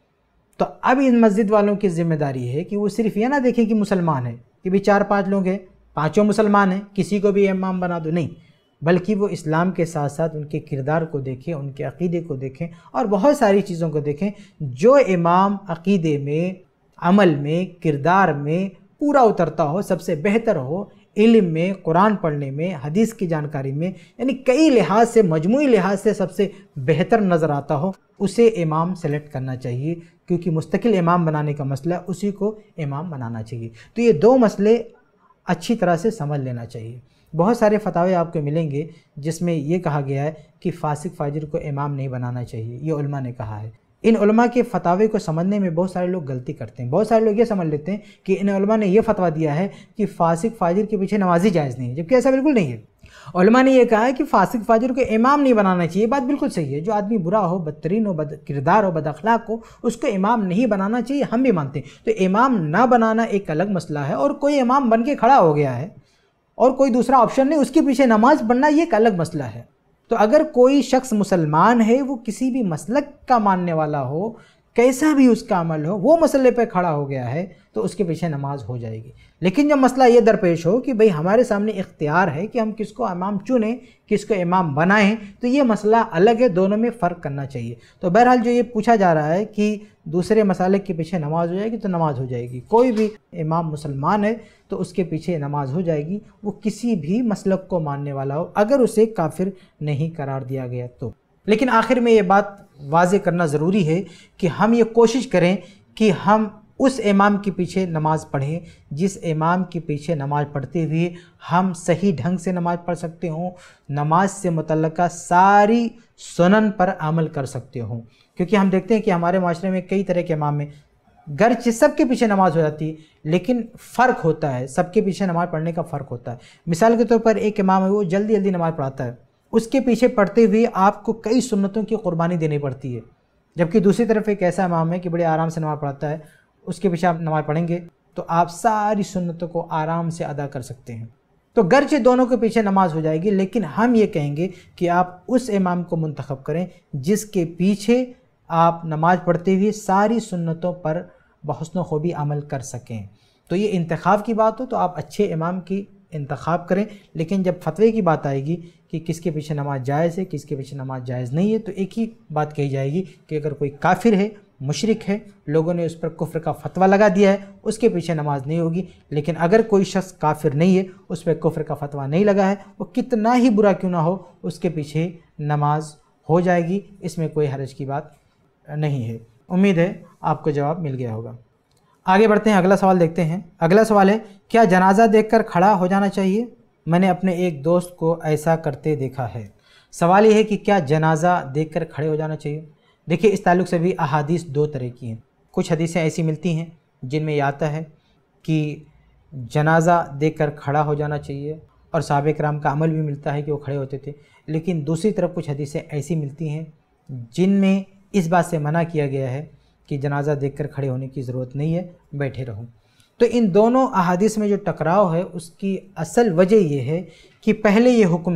Speaker 1: تو اب ان مسجد والوں کی ذمہ داری ہے کہ وہ صرف یہ نہ دیکھیں کہ مسلمان ہیں، کہ بھی 4-5 لوگ ہیں، 5 مسلمان ہیں، کسی کو بھی امام بنا دو، نہیں، بلکہ وہ اسلام کے ساتھ ساتھ ان کے کردار کو دیکھیں، ان کے عقیدے کو دیکھیں، اور بہت ساری چیزوں کو دیکھیں۔ جو امام عقیدے میں، عمل میں، کردار میں پورا اترتا ہو، سب سے بہتر ہو، علم میں، قرآن پڑھنے میں، حدیث کی جانکاری میں، یعنی کئی لحاظ سے، مجموعی لحاظ سے سب سے بہتر نظر آتا ہو، اسے امام سلیکٹ کرنا چاہیے، کیونکہ مستقل امام بنانے کا مسئلہ اسی کو امام بنانا چاہیے۔ تو یہ 2 مسئلے اچھی طرح سے سمجھ لینا چاہیے۔ بہت سارے فتاوے آپ کو ملیں گے جس میں یہ کہا گیا ہے کہ فاسق فاجر کو امام نہیں بنانا چاہیے، یہ علماء نے کہا ہے۔ ان علماء کے فتاوے کو سمجھنے میں بہت سارے لوگ غلطی کرتے ہیں، بہت سارے لوگ یہ سمجھ لیتے ہیں کہ ان علماء نے یہ فتویٰ دیا ہے کہ فاسق فاجر کے پیچھے نمازی جائز نہیں ہے، جبکہ ایسا بالکل نہیں ہے۔ उलमा ने ये कहा है कि फासिक फाजिर को इमाम नहीं बनाना चाहिए। बात बिल्कुल सही है। जो आदमी बुरा हो, बदतरीन हो, बद किरदार हो, बद अखलाक हो, उसको इमाम नहीं बनाना चाहिए, हम भी मानते हैं। तो इमाम ना बनाना एक अलग मसला है, और कोई इमाम बन के खड़ा हो गया है और कोई दूसरा ऑप्शन नहीं, उसके पीछे नमाज पढ़ना ये एक अलग मसला है। तो अगर कोई शख्स मुसलमान है, वो किसी भी मसलक का मानने वाला हो, कैसा भी उसका अमल हो, वो मसले पे खड़ा हो गया है, तो उसके पीछे नमाज हो जाएगी। लेकिन जब मसला ये दरपेश हो कि भाई हमारे सामने इख्तियार है कि हम किसको इमाम चुनें, किसको इमाम बनाएं, तो ये मसला अलग है, दोनों में फ़र्क करना चाहिए। तो बहरहाल जो ये पूछा जा रहा है कि दूसरे मसाले के पीछे नमाज हो जाएगी, तो नमाज हो जाएगी। कोई भी इमाम मुसलमान है तो उसके पीछे नमाज हो जाएगी, वो किसी भी मसलक को मानने वाला हो, अगर उसे काफिर नहीं करार दिया गया तो। लेकिन आखिर में ये बात वाज़े करना ज़रूरी है कि हम ये कोशिश करें कि हम उस इमाम के पीछे नमाज़ पढ़ें जिस इमाम के पीछे नमाज़ पढ़ते हुए हम सही ढंग से नमाज़ पढ़ सकते हों, नमाज से मुतल्लका सारी सुनन पर अमल कर सकते हों। क्योंकि हम देखते हैं कि हमारे माशरे में कई तरह के इमाम हैं, गर्चे सबके पीछे नमाज हो जाती है, लेकिन फ़र्क होता है, सबके पीछे नमाज़ पढ़ने का फ़र्क होता है। मिसाल के तौर पर एक इमाम है, वो जल्दी जल्दी नमाज़ पढ़ाता है, उसके पीछे पढ़ते हुए आपको कई सुन्नतों की कुर्बानी देनी पड़ती है। जबकि दूसरी तरफ एक ऐसा इमाम है कि बड़े आराम से नमाज़ पढ़ाता है, उसके पीछे आप नमाज़ पढ़ेंगे तो आप सारी सुन्नतों को आराम से अदा कर सकते हैं। तो गर्चे दोनों के पीछे नमाज हो जाएगी, लेकिन हम ये कहेंगे कि आप उस इमाम को मुंतखब करें जिसके पीछे आप नमाज़ पढ़ते हुए सारी सुन्नतों पर बहस्न खूबी अमल कर सकें। तो ये इंतखाब की बात हो तो आप अच्छे इमाम की इंतखाब करें। लेकिन जब फतवे की बात आएगी कि किसके पीछे नमाज जायज़ है, किसके पीछे नमाज जायज़ नहीं है, तो एक ही बात कही जाएगी कि अगर कोई काफिर है, मुशरिक है, लोगों ने उस पर कुफ्र का फतवा लगा दिया है, उसके पीछे नमाज नहीं होगी। लेकिन अगर कोई शख्स काफिर नहीं है, उस पर कुफ्र का फतवा नहीं लगा है, वो कितना ही बुरा क्यों ना हो, उसके पीछे नमाज हो जाएगी। इसमें कोई हरज की बात नहीं है। उम्मीद है आपको जवाब मिल गया होगा। आगे बढ़ते हैं, अगला सवाल देखते हैं। अगला सवाल है, क्या जनाजा देखकर खड़ा हो जाना चाहिए? मैंने अपने एक दोस्त को ऐसा करते देखा है। सवाल ये है कि क्या जनाजा देखकर खड़े हो जाना चाहिए? देखिए, इस ताल्लुक़ से भी अहादीस दो तरह की हैं। कुछ हदीसें ऐसी मिलती हैं जिनमें यह आता है कि जनाजा देखकर खड़ा हो जाना चाहिए, और सहाबा किराम का अमल भी मिलता है कि वो खड़े होते थे। लेकिन दूसरी तरफ कुछ हदीसें ऐसी मिलती हैं जिनमें इस बात से मना किया गया है कि जनाजा देखकर खड़े होने की ज़रूरत नहीं है, बैठे रहो। तो इन दोनों अहादीस में जो टकराव है उसकी असल वजह यह है कि पहले ये हुक्म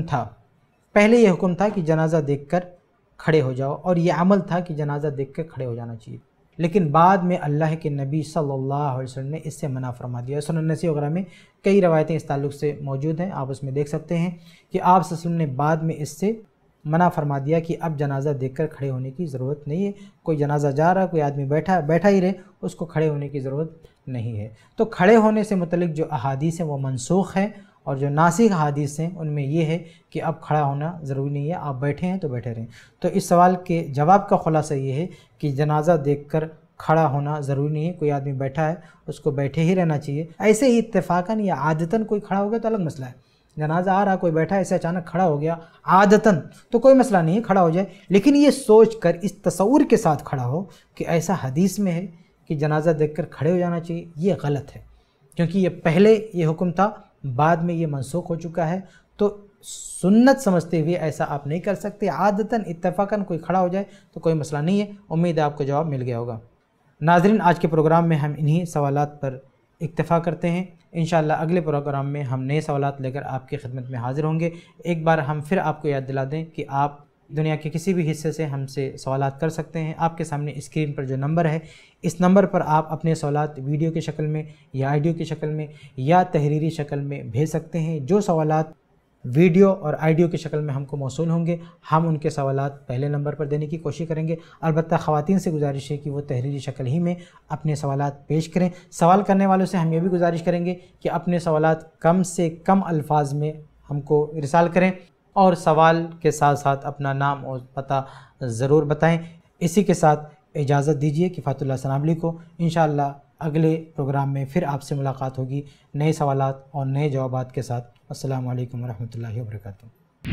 Speaker 1: था कि जनाजा देखकर खड़े हो जाओ, और ये अमल था कि जनाजा देखकर खड़े हो जाना चाहिए। लेकिन बाद में अल्लाह के नबी सल्लल्लाहु अलैहि वसल्लम ने इससे मना फरमा दिया। सुनन नसी वगैरह में कई रवायतें इस ताल्लुक़ से मौजूद हैं, आप उसमें देख सकते हैं कि आप सल्लल्लाहु अलैहि वसल्लम ने बाद में इससे मना फरमा दिया कि अब जनाजा देखकर खड़े होने की ज़रूरत नहीं है। कोई जनाजा जा रहा है, कोई आदमी बैठा ही रहे, उसको खड़े होने की ज़रूरत नहीं है। तो खड़े होने से मुतल्लिक़ जो अहादीस हैं वो मनसूख हैं, और जो नासिख अहादीस हैं उनमें ये है कि अब खड़ा होना ज़रूरी नहीं है, आप बैठे हैं तो बैठे रहें। तो इस सवाल के जवाब का खुलासा ये है कि जनाजा देखकर खड़ा होना ज़रूरी नहीं है। कोई आदमी बैठा है, उसको बैठे ही रहना चाहिए। ऐसे ही इत्तेफाकन या आदतन कोई खड़ा हो गया तो अलग मसला है। जनाजा आ रहा, कोई बैठा है, ऐसे अचानक खड़ा हो गया आदतन, तो कोई मसला नहीं है, खड़ा हो जाए। लेकिन ये सोच कर, इस तसव्वुर के साथ खड़ा हो कि ऐसा हदीस में है कि जनाजा देखकर खड़े हो जाना चाहिए, ये गलत है। क्योंकि ये पहले ये हुक्म था, बाद में ये मनसूख हो चुका है। तो सुन्नत समझते हुए ऐसा आप नहीं कर सकते। आदतन इत्तफाकन कोई खड़ा हो जाए तो कोई मसला नहीं है। उम्मीद है आपको जवाब मिल गया होगा। नाज़रीन, आज के प्रोग्राम में हम इन्हीं सवालात पर इक्तफ़ा करते हैं। इंशाअल्लाह अगले प्रोग्राम में हम नए सवालात लेकर आपकी खिदमत में हाज़िर होंगे। एक बार हम फिर आपको याद दिला दें कि आप दुनिया के किसी भी हिस्से से हमसे सवालात कर सकते हैं। आपके सामने स्क्रीन पर जो नंबर है, इस नंबर पर आप अपने सवालात वीडियो की शक्ल में या ऑडियो की शक्ल में या तहरीरी शक्ल में भेज सकते हैं। जो सवालात वीडियो और ऑडियो की शक्ल में हमको मौसूल होंगे, हम उनके सवालात पहले नंबर पर देने की कोशिश करेंगे। अलबत्ता ख़वातीन से गुजारिश है कि वो तहरीरी शक्ल ही में अपने सवालात पेश करें। सवाल करने वालों से हम ये भी गुजारिश करेंगे कि अपने सवालात कम से कम अल्फाज में हमको इरसाल करें, और सवाल के साथ साथ अपना नाम और पता ज़रूर बताएं। इसी के साथ इजाज़त दीजिए किफ़ातुल्लाह सनाबली को। इंशाअल्लाह अगले प्रोग्राम में फिर आपसे मुलाकात होगी नए सवालात और नए जवाबात के साथ। अस्सलामु अलैकुम वरहमतुल्लाहि वबरकातुहू।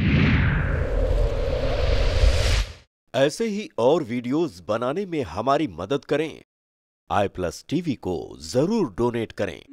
Speaker 5: ऐसे ही और वीडियोस बनाने में हमारी मदद करें। iPlus TV को जरूर डोनेट करें।